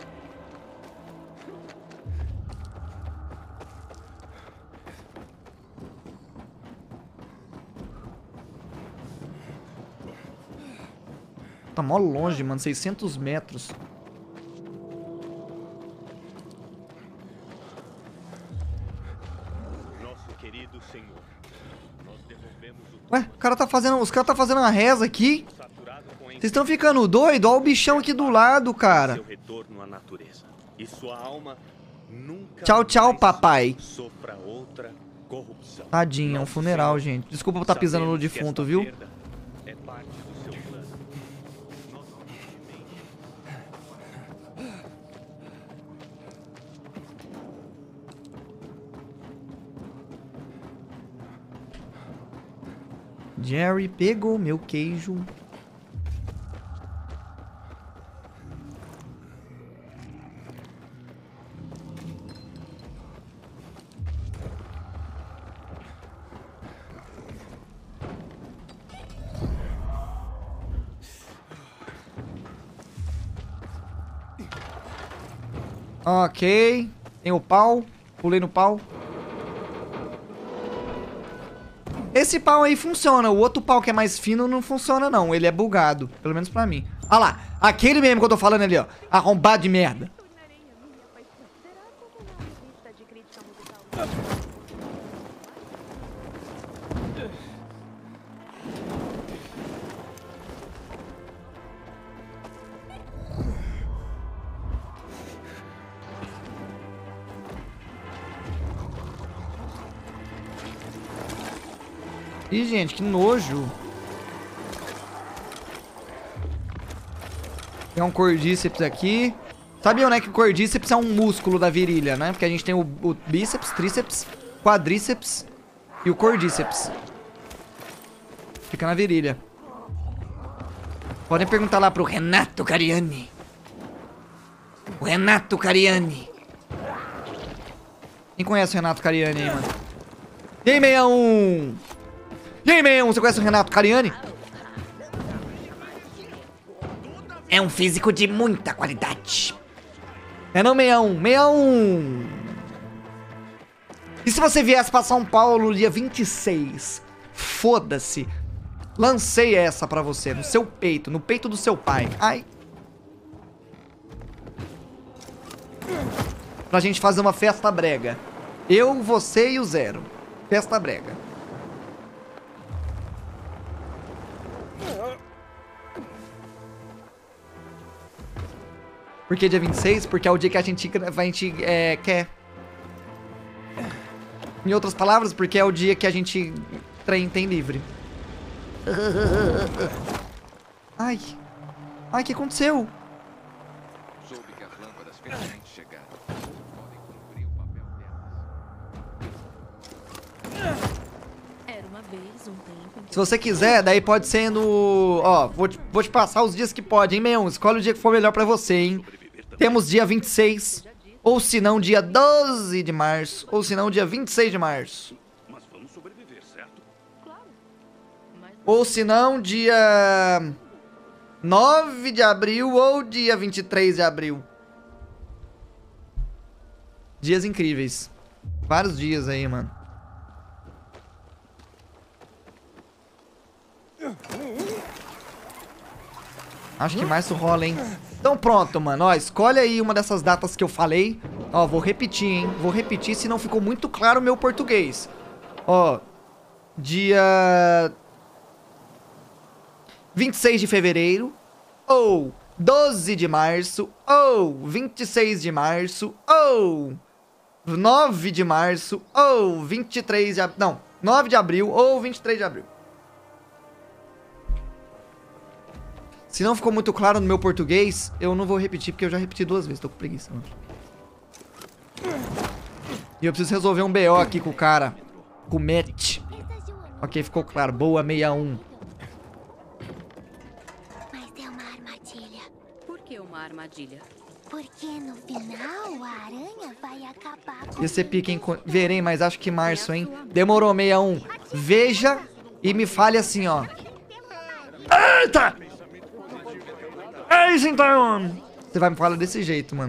Tá mó longe, mano. seiscentos metros. Nosso querido senhor, nós devolvemos o Ué, o cara tá fazendo... Os caras tá fazendo uma reza aqui. Vocês estão ficando doido? Olha o bichão aqui do lado, cara. seu retorno à natureza. E sua alma nunca Tchau, tchau, mais papai. sofra outra corrupção. Tadinho, é um funeral, gente. Desculpa eu estar pisando no defunto, viu? É parte do seu plano. Jerry pegou meu queijo. Ok. Tem o pau. Pulei no pau. Esse pau aí funciona. O outro pau que é mais fino não funciona, não. Ele é bugado. Pelo menos pra mim. Olha lá. Aquele mesmo que eu tô falando ali, ó. Arrombado de merda. Ih, gente, que nojo. Tem um cordíceps aqui. Sabiam, né, que o cordíceps é um músculo da virilha, né? Porque a gente tem o, o bíceps, tríceps, quadríceps e o cordíceps. Fica na virilha. Podem perguntar lá pro Renato Cariani. O Renato Cariani. Quem conhece o Renato Cariani aí, mano? E aí, sessenta e um? E aí, sessenta e um? Você conhece o Renato Cariani? É um físico de muita qualidade. É não, sessenta e um. sessenta e um. E se você viesse pra São Paulo no dia vinte e seis? Foda-se. Lancei essa pra você, no seu peito, no peito do seu pai. Ai. Pra gente fazer uma festa brega. Eu, você e o Zero. Festa brega. Por que dia vinte e seis? Porque é o dia que a gente, a gente é, quer. Em outras palavras, porque é o dia que a gente trem tem livre. Ai. Ai, o que aconteceu? Soube que as lâmpadas finalmente chegaram. Podem cumprir o papel delas. Era uma vez, um tempo em que Se você quiser, daí pode ser no... Ó, vou te, vou te passar os dias que pode, hein, meu? Escolhe o dia que for melhor pra você, hein? Temos dia vinte e seis, ou se não dia doze de março, ou se não dia vinte e seis de março. Mas vamos sobreviver, certo? Ou se não dia nove de abril ou dia vinte e três de abril. Dias incríveis. Vários dias aí, mano. Acho que março rola, hein? Então pronto, mano. Ó, escolhe aí uma dessas datas que eu falei. Ó, vou repetir, hein? Vou repetir se não ficou muito claro o meu português. Ó, dia vinte e seis de fevereiro, ou doze de março, ou vinte e seis de março, ou nove de março, ou vinte e três de abril. Não, nove de abril, ou vinte e três de abril. Se não ficou muito claro no meu português, eu não vou repetir, porque eu já repeti duas vezes. Tô com preguiça, mano. E eu preciso resolver um B O aqui com o cara. Com o Matt. Ok, ficou claro. Boa, sessenta e um. Mas é uma armadilha. Por que uma armadilha? Porque no final a aranha vai acabar com... Esse pique, hein? Verei, mas acho que março, hein? Demorou, sessenta e um. Veja e me fale assim, ó. Eita! É isso então! Você vai me falar desse jeito, mano.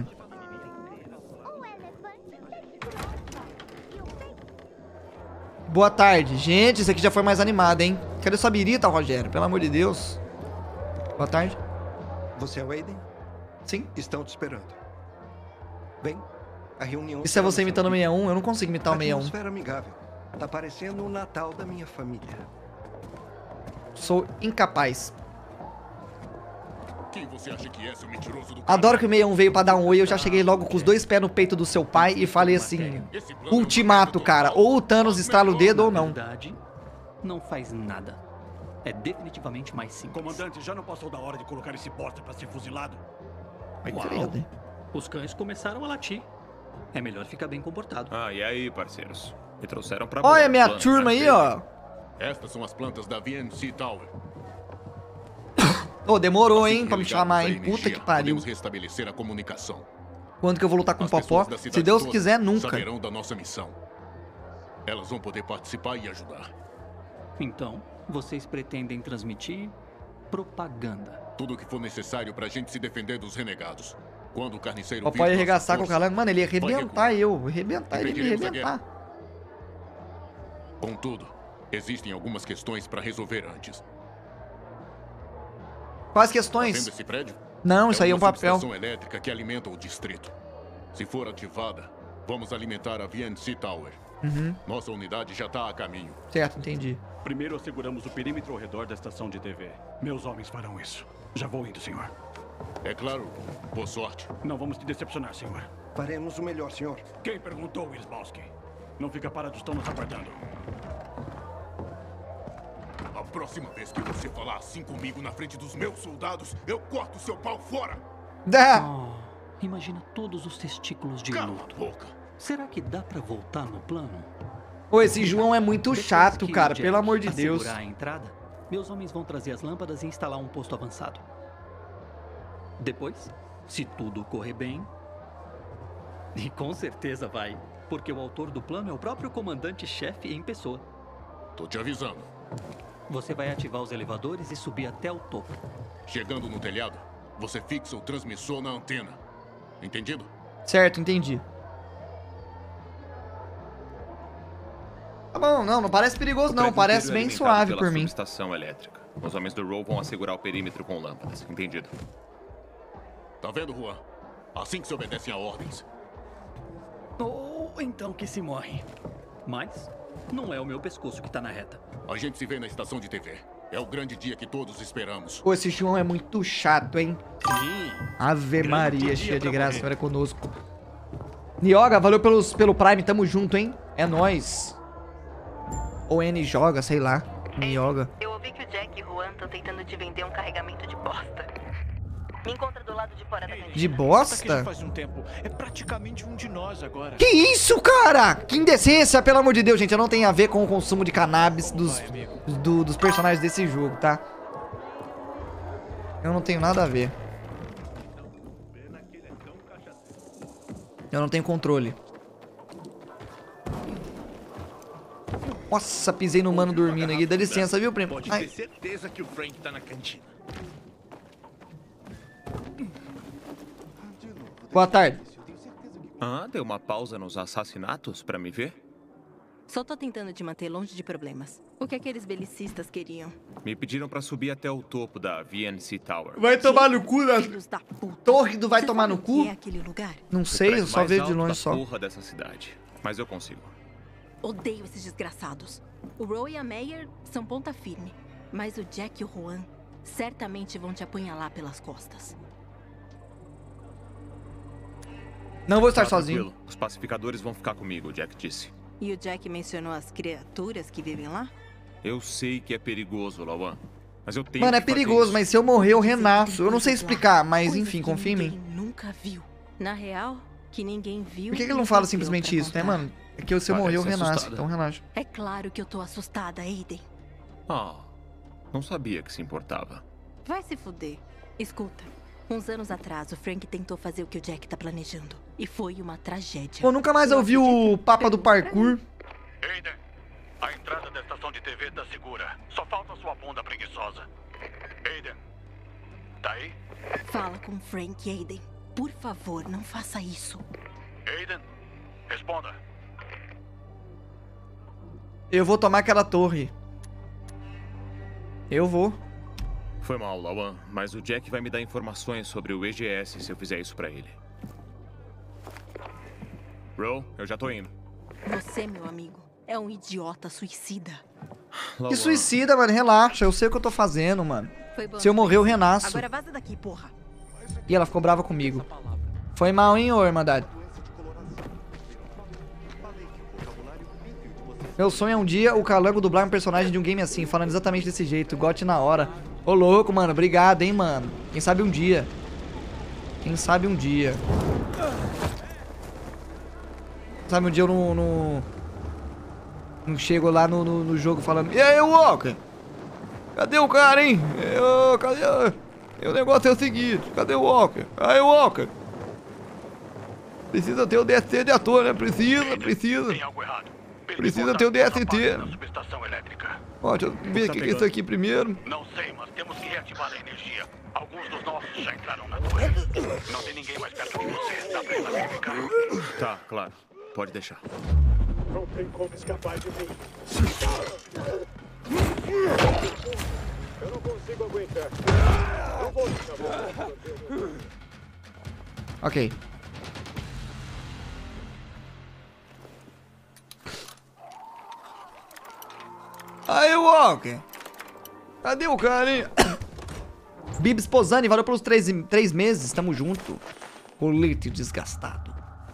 Boa tarde. Gente, esse aqui já foi mais animado, hein? Cadê sua birita, Rogério? Pelo amor de Deus. Boa tarde. Você é o Aiden? Sim. Estão te esperando. Bem, a reunião... Isso é você imitando o sessenta e um? Eu não consigo imitar o sessenta e um. Atmosfera amigável. Tá parecendo o Natal da minha família. Sou incapaz. Quem você acha que é, seu mentiroso do Adoro que o sessenta e um veio pra dar um oi. Eu já cheguei logo com os dois pés no peito do seu pai e falei assim: ultimato, cara. Ou o Thanos estrala o dedo ou não. Não faz nada. É definitivamente mais simples. Comandante, já não passou da hora de colocar esse bosta pra ser fuzilado? Uau. Os cães começaram a latir. É melhor ficar bem comportado. Ah, e aí, parceiros? Me trouxeram pra... Olha a minha turma aí, ó. Estas são as plantas da V N C Tower. Ô, oh, demorou, hein, pra me chamar, hein? Puta que pariu. Podemos restabelecer a comunicação. Quando que eu vou lutar com o Popó? Se Deus quiser, nunca. Saberão da nossa missão. Elas vão poder participar e ajudar. Então, vocês pretendem transmitir propaganda. Tudo o que for necessário pra gente se defender dos renegados. Quando o carniceiro... Popó ia arregaçar com o calango. Mano, ele ia arrebentar eu. Arrebentar, ele ia me arrebentar. Contudo, existem algumas questões pra resolver antes. Quais questões? Tá vendo esse prédio? Não, isso aí é um papel. É uma subestação elétrica que alimenta o distrito. Se for ativada, vamos alimentar a V N C Tower. Uhum. Nossa unidade já tá a caminho. Certo, entendi. Primeiro asseguramos o perímetro ao redor da estação de T V. Meus homens farão isso. Já vou indo, senhor. É claro. Boa sorte. Não vamos te decepcionar, senhor. Faremos o melhor, senhor. Quem perguntou, Wisbowski? Não fica parado, estão nos aguardando. A próxima vez que você falar assim comigo na frente dos meus soldados, eu corto seu pau fora! Oh, imagina todos os testículos de Cala luto. a boca. Será que dá pra voltar no plano? Pô, esse João é muito chato, que cara. Jack Pelo amor de Deus. assegurar a entrada, meus homens vão trazer as lâmpadas e instalar um posto avançado. Depois, se tudo correr bem... E com certeza vai, porque o autor do plano é o próprio comandante-chefe em pessoa. Tô te avisando. Você vai ativar os elevadores e subir até o topo. Chegando no telhado, você fixa o transmissor na antena. Entendido? Certo, entendi. Tá bom, não, não parece perigoso não, parece bem suave por mim. Estação elétrica. Os homens do Row vão assegurar o perímetro com lâmpadas, entendido? Tá vendo, Juan? Assim que se obedecem a ordens. Ou então que se morre. Mas não é o meu pescoço que tá na reta. A gente se vê na estação de T V. É o grande dia que todos esperamos. Pô, esse João é muito chato, hein? Sim. Ave Maria, cheia de graça, era conosco. Nioga, valeu pelos, pelo Prime, tamo junto, hein? É nóis. Ou N joga, sei lá. Me joga. Eu ouvi que o Jack e o Juan estão tentando te vender um carregamento de bosta. Me encontra do lado de fora da cantina. De bosta? Faz um tempo. É praticamente um de nós agora. Que isso, cara? Que indecência, pelo amor de Deus, gente. Eu não tenho a ver com o consumo de cannabis dos, do, dos personagens desse jogo, tá? Eu não tenho nada a ver. Eu não tenho controle. Nossa, pisei no mano dormindo aqui. Dá licença, viu, primo? Pode Ai. ter certeza que o Frank tá na cantina. Boa tarde. Ah, deu uma pausa nos assassinatos pra me ver? Só tô tentando te manter longe de problemas. O que aqueles belicistas queriam? Me pediram pra subir até o topo da V N C Tower. Vai tomar no cu, né? Da puta. Torre do vai Você tomar sabe no o cu? que é aquele lugar? Não O sei, eu prédio só mais vejo de alto longe da só. porra dessa cidade. Mas eu consigo. Odeio esses desgraçados. O Roy e a Meyer são ponta firme. Mas o Jack e o Juan certamente vão te apunhalar pelas costas. Não vou estar Tá sozinho. tranquilo. Os pacificadores vão ficar comigo, o Jack disse. E o Jack mencionou as criaturas que vivem lá? Eu sei que é perigoso, Lawan. Mas eu tenho Mano, é que fazer perigoso, isso. mas se eu morrer, eu renasço. Eu não sei explicar, mas enfim, confia em mim. Nunca viu. Na real, que ninguém viu. Por que, que ele não fala simplesmente isso, né, mano? É que se eu morrer, eu Parece renasço, assustada. então relaxa. É claro que eu tô assustada, Aiden. Ah, não sabia que se importava. Vai se fuder. Escuta, uns anos atrás o Frank tentou fazer o que o Jack tá planejando. E foi uma tragédia. Pô, nunca mais ouvi o Papa do Parkour. Aiden, a entrada da estação de T V tá segura. Só falta sua bunda preguiçosa. Aiden, tá aí? Fala com o Frank, Aiden. Por favor, não faça isso. Aiden, responda. Eu vou tomar aquela torre. Eu vou. Foi mal, Lawan, mas o Jack vai me dar informações sobre o E G S se eu fizer isso pra ele. Ro, eu já tô indo. Você, meu amigo, é um idiota suicida. Lawan, Que suicida, mano. Relaxa, eu sei o que eu tô fazendo, mano. Foi bom Se eu te morrer, eu conhecer. renasço. Agora vaza daqui, porra. E ela ficou brava comigo. Foi mal, hein, ô Irmandade? Meu sonho é um dia o Calango dublar um personagem de um game assim, falando exatamente desse jeito. Gote na hora. Ô, louco, mano. Obrigado, hein, mano. Quem sabe um dia. Quem sabe um dia. Quem sabe um dia eu não... Não, não chego lá no, no, no jogo falando... E aí, Walker? Cadê o cara, hein? Eu, cadê... O negócio é o seguinte, cadê o Walker? Aí, Walker! Precisa ter o D S T de ator, né? Precisa, precisa. Tem algo errado. Precisa ter o D S T. Na subestação elétrica. Ó, deixa eu ver o que, que é isso aqui primeiro. Não sei, mas temos que reativar a energia. Alguns dos nossos já entraram na torre. Não tem ninguém mais perto de você. Dá pra ir lá verificar? Tá, claro. Pode deixar. Não tem como escapar de mim. Eu não consigo aguentar. Não vou escapar. Ok. Aí, Walker! Cadê o cara, hein? Bibs Posani, valeu pelos três, três meses, tamo junto. Colete desgastado.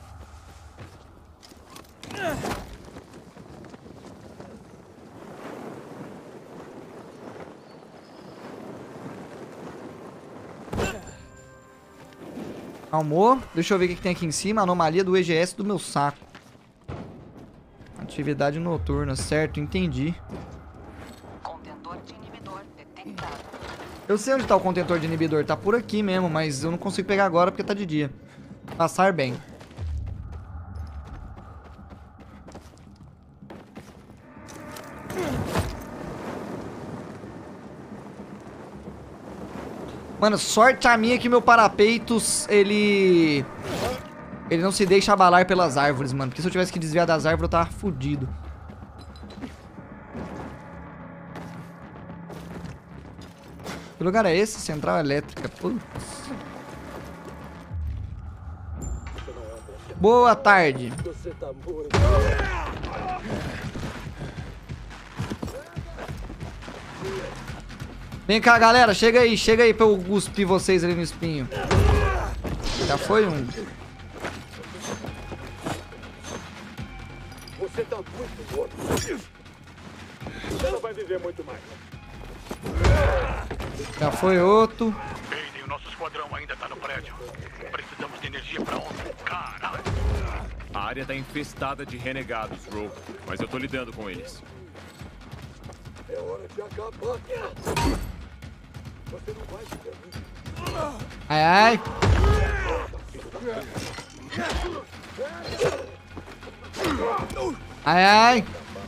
Calmou. Deixa eu ver o que, que tem aqui em cima. Anomalia do E G S do meu saco. Atividade noturna, certo, entendi. Contentor de inibidor detectado. Eu sei onde tá o contentor de inibidor, tá por aqui mesmo, mas eu não consigo pegar agora porque tá de dia. Passar bem. Mano, sorte a minha que meu parapeitos, ele... Ele não se deixa abalar pelas árvores, mano. Porque se eu tivesse que desviar das árvores, eu tava fudido. Que lugar é esse? Central elétrica. Putz. Boa tarde. Vem cá, galera. Chega aí. Chega aí pra eu cuspir vocês ali no espinho. Já foi um... Você tá muito morto. Você não vai viver muito mais. Já foi outro. Aiden, o nosso esquadrão ainda tá no prédio. Precisamos de energia pra ontem. Caralho. A área tá infestada de renegados, Ro. Mas eu tô lidando com eles. É hora de acabar. Você não vai viver muito. Ai, ai. Ai, ai.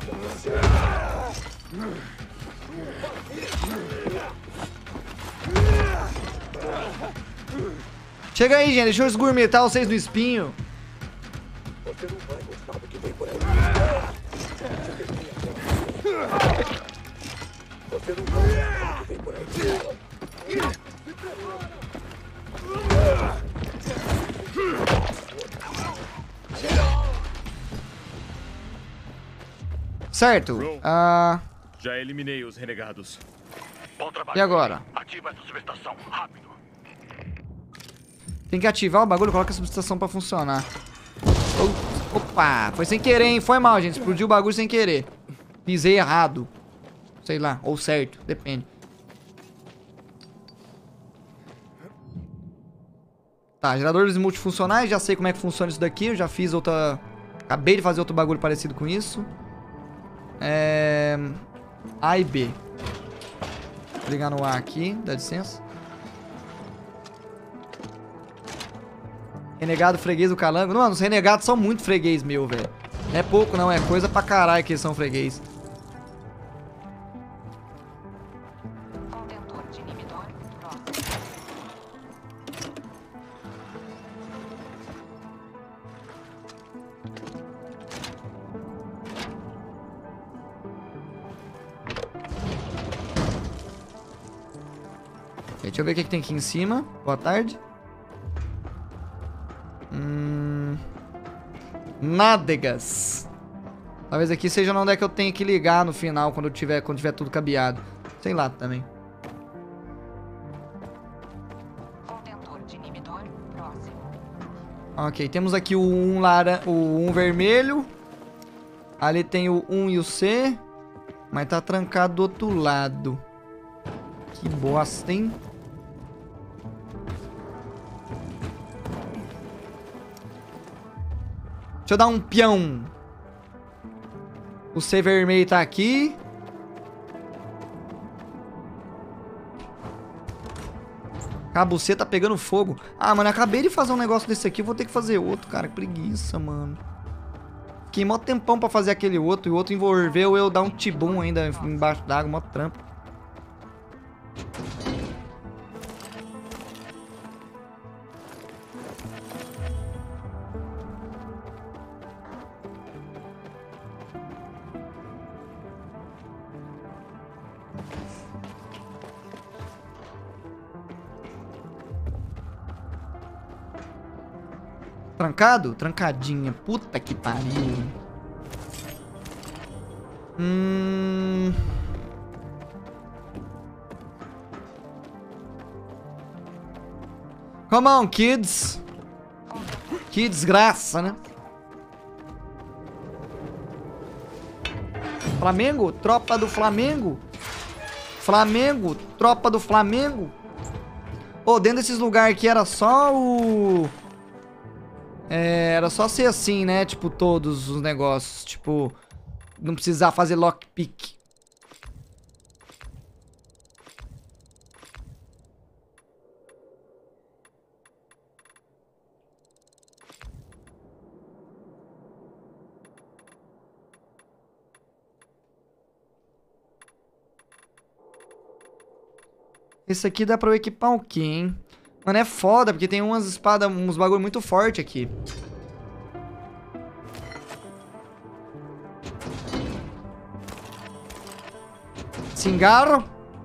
Chega aí, gente. Deixa eu esgourmetar vocês no espinho. Você não vai gostar do que vem por aí. Você não vai gostar do que vem por aí. Certo. Ah. Já eliminei os renegados. Bom trabalho. E agora? Ativa essa subestação, rápido. Tem que ativar o bagulho, coloca a subestação pra funcionar. Opa, foi sem querer, hein? Foi mal, gente. Explodiu o bagulho sem querer. Pisei errado. Sei lá, ou certo, depende. Tá, geradores multifuncionais, já sei como é que funciona isso daqui. Eu já fiz outra... Acabei de fazer outro bagulho parecido com isso. É... A e B. Vou ligar no A aqui, dá licença. Renegado, freguês do calango. Mano, os renegados são muito freguês meu, velho. Não é pouco não, é coisa pra caralho que eles são freguês. Contentor de inibidor próximo. Deixa eu ver o que, que tem aqui em cima. Boa tarde. Hum... Nádegas. Talvez aqui seja onde é que eu tenho que ligar no final, quando eu tiver, quando tiver tudo cabeado. Sei lá também. Contentor de inibidor próximo. Ok, temos aqui o um lara, o um vermelho. Ali tem o um e o C. Mas tá trancado do outro lado. Que bosta, hein? Deixa eu dar um peão. O C vermelho tá aqui. Cabo C tá pegando fogo. Ah, mano, eu acabei de fazer um negócio desse aqui. Vou ter que fazer outro, cara. Que preguiça, mano. Fiquei mó tempão pra fazer aquele outro. E o outro envolveu eu dar um tibum ainda embaixo d'água. Mó trampo. Trancado? Trancadinha. Puta que pariu. Hum... Come on, kids. Que desgraça, né? Flamengo? Tropa do Flamengo? Flamengo? Tropa do Flamengo? Ô, oh, dentro desses lugares aqui era só o... É, era só ser assim, né? Tipo, todos os negócios. Tipo, não precisar fazer lockpick. Esse aqui dá pra eu equipar o quê, hein? Mano, é foda, porque tem umas espadas, uns bagulho muito forte aqui. Cigarro.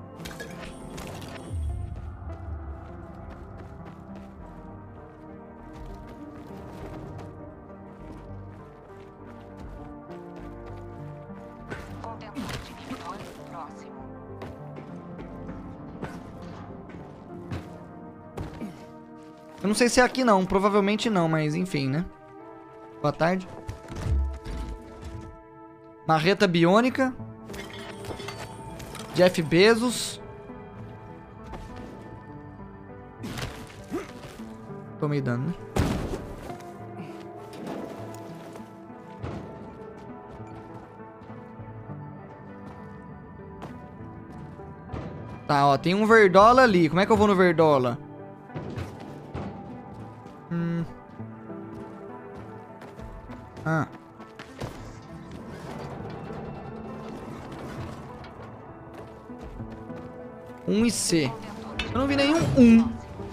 Contentor de inibidor próximo. Eu não sei se é aqui não, provavelmente não, mas enfim, né? Boa tarde. Marreta biônica. Jeff Bezos. Tomei dano, né? Tá, ó, tem um Verdola ali. Como é que eu vou no Verdola? Hum. Ah. Um e C. Eu não vi nenhum um.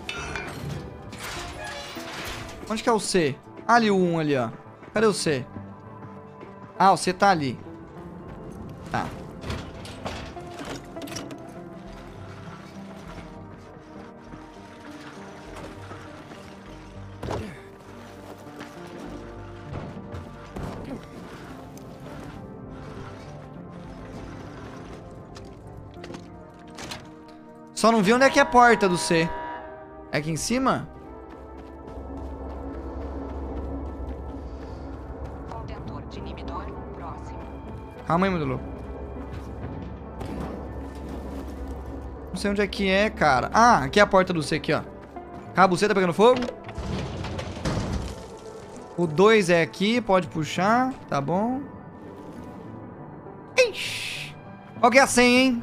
Onde que é o C? Ah, ali o um ali, ó. Cadê o C? Ah, o C tá ali. Tá. Só não vi onde é que é a porta do C. É aqui em cima? Contentor de inibidor próximo. Calma aí, Modelo. Não sei onde é que é, cara. Ah, aqui é a porta do C aqui, ó. Cabo C tá pegando fogo. O dois é aqui, pode puxar. Tá bom. Ixi. Qual que é a senha, hein?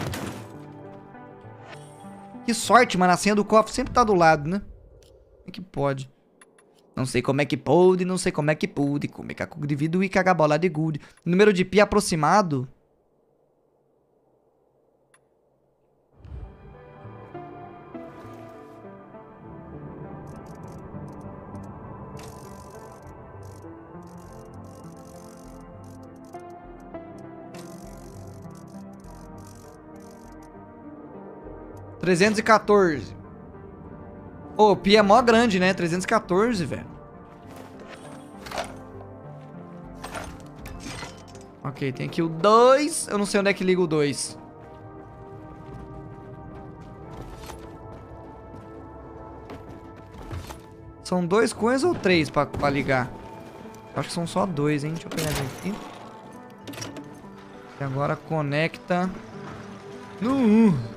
Que sorte, mano. A senha do cofre sempre tá do lado, né? Como é que pode? Não sei como é que pode, não sei como é que pude. Comer caco de vidro e cagar bola de gude. Número de pi aproximado. trezentos e quatorze. Ô, o pi é mó grande, né? trezentos e quatorze, velho. Ok, tem aqui o dois. Eu não sei onde é que liga o dois. São dois coisas ou três pra, pra ligar? Acho que são só dois, hein? Deixa eu pegar aqui. E agora conecta no um.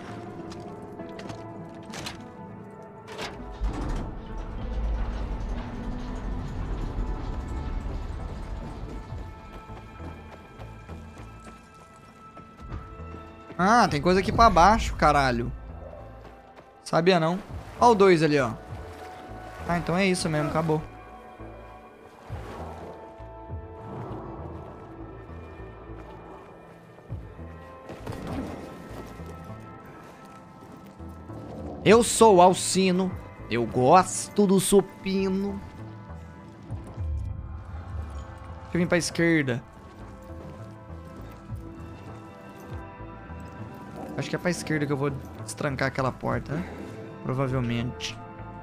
Ah, tem coisa aqui pra baixo, caralho. Sabia não. Ó o dois ali, ó. Ah, então é isso mesmo, acabou. Eu sou o Alcino. Eu gosto do supino. Deixa eu vir pra esquerda. Acho que é pra esquerda que eu vou destrancar aquela porta, né? Provavelmente.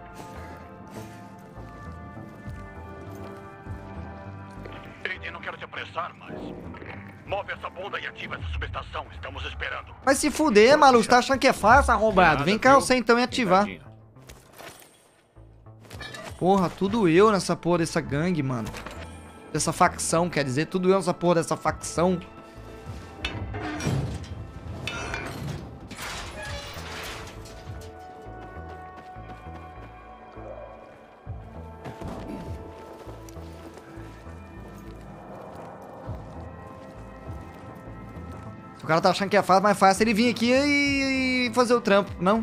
Aiden, não quero te apressar, mas... Move essa bunda e ativa essa subestação. Estamos esperando. Vai se fuder, maluco. Você tá achando que é fácil, arrombado? Vem cá, você então e ativar. Porra, tudo eu nessa porra dessa gangue, mano. Dessa facção, quer dizer. Tudo eu nessa porra dessa facção. O cara tá achando que é fácil, mais fácil ele vir aqui e fazer o trampo, não?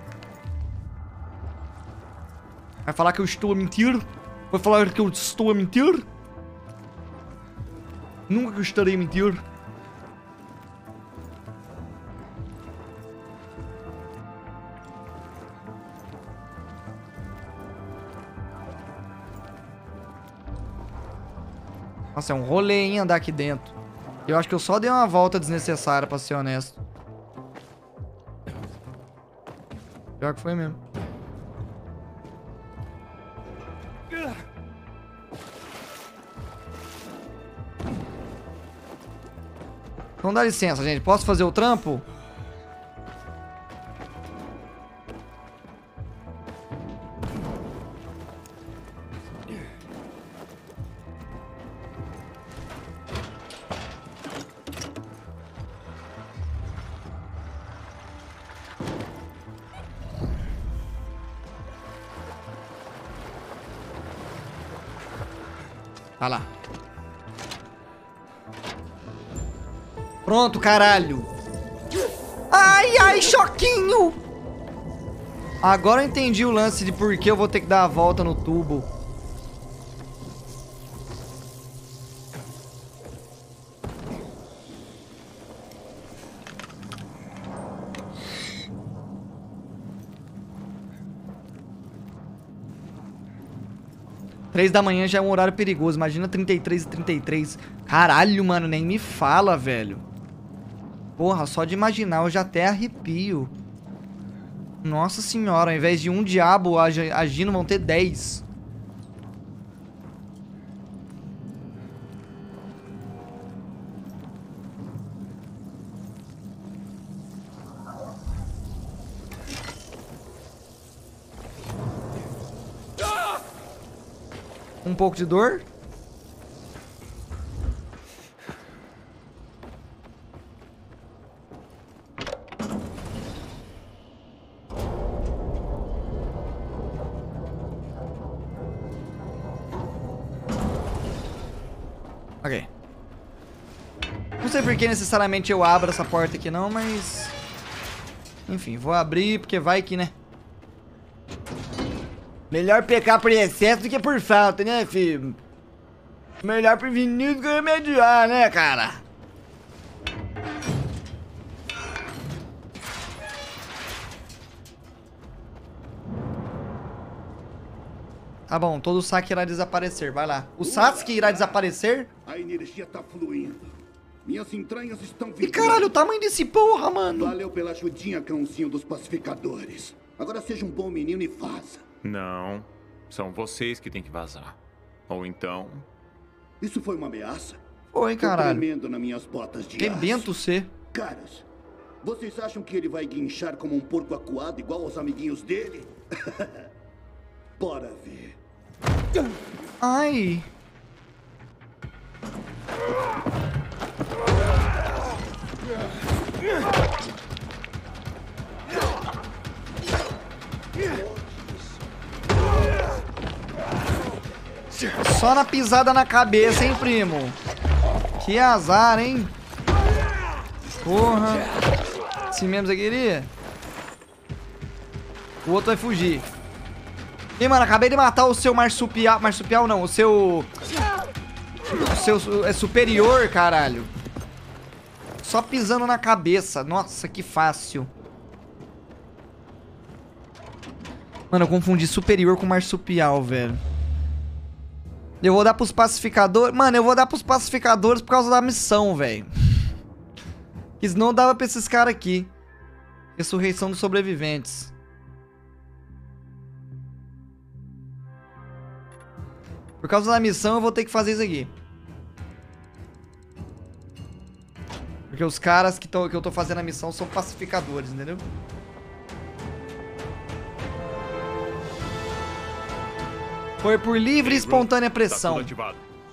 Vai falar que eu estou a mentir? Vai falar que eu estou a mentir? Nunca que eu estarei a mentir. Nossa, é um rolê em andar aqui dentro. Eu acho que eu só dei uma volta desnecessária, pra ser honesto. Pior que foi mesmo. Então dá licença, gente. Posso fazer o trampo? Vai lá. Pronto, caralho. Ai, ai, choquinho. Agora eu entendi o lance de por que eu vou ter que dar a volta no tubo. Três da manhã já é um horário perigoso. Imagina trinta e três e trinta e três. Caralho, mano, nem me fala, velho. Porra, só de imaginar eu já até arrepio. Nossa senhora, ao invés de um diabo agi- agindo, vão ter dez. Um pouco de dor. Ok. Não sei por que necessariamente eu abro essa porta aqui não, mas... Enfim, vou abrir porque vai que, né? Melhor pecar por excesso do que por falta, né, filho? Melhor prevenir do que remediar, né, cara? Tá bom, todo o saque irá desaparecer, vai lá. O Sasuke irá desaparecer? A energia tá fluindo. Minhas entranhas estão E caralho, o tamanho desse porra, mano. Valeu pela ajudinha, cãozinho dos pacificadores. Agora seja um bom menino e vaza. Não, são vocês que têm que vazar. Ou então... Isso foi uma ameaça? Foi, caralho. Tô tremendo nas minhas botas de Rebento você. Caras, vocês acham que ele vai guinchar como um porco acuado igual aos amiguinhos dele? Bora ver. Ai. Só na pisada na cabeça, hein, primo? Que azar, hein? Porra. Assim mesmo você queria? O outro vai fugir. Ih, mano, acabei de matar o seu marsupial. Marsupial não, o seu... O seu é superior, caralho. Só pisando na cabeça. Nossa, que fácil. Mano, eu confundi superior com marsupial, velho. Eu vou dar pros pacificadores. Mano, eu vou dar pros pacificadores por causa da missão, velho. Que senão dava pra esses caras aqui. Ressurreição dos sobreviventes. Por causa da missão eu vou ter que fazer isso aqui. Porque os caras que, tô, que eu tô fazendo a missão são pacificadores, entendeu? Foi por livre e espontânea pressão. Tá tudo ativado.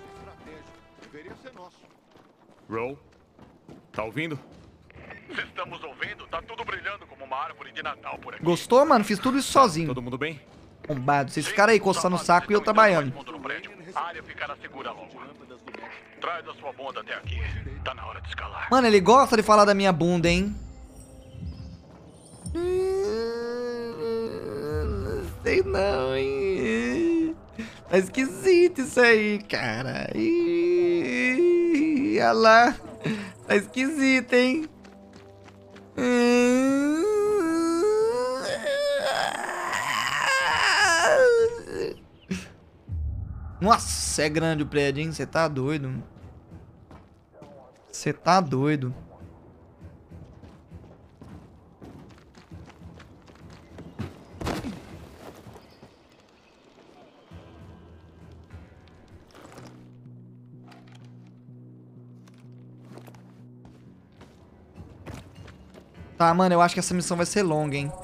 Roll, tá ouvindo? Se estamos ouvindo, tá tudo brilhando como uma árvore de Natal por aqui. Gostou, mano? Fiz tudo isso sozinho. Todo mundo bem? Bombado. Vocês ficaram aí coçando o saco e eu trabalhando. A área ficará segura logo. Traz a sua bunda até aqui. Tá na hora de escalar. Mano, ele gosta de falar da minha bunda, hein? Não sei não, hein? Tá esquisito isso aí, cara. Ih, olha lá. Tá esquisito, hein? Nossa, é grande o prédio, hein? Você tá doido. Você tá doido. Tá, mano, eu acho que essa missão vai ser longa, hein?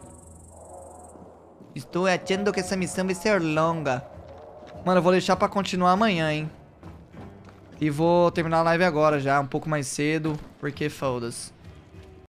Estou achando que essa missão vai ser longa. Mano, eu vou deixar pra continuar amanhã, hein? E vou terminar a live agora já, um pouco mais cedo, porque foda-se.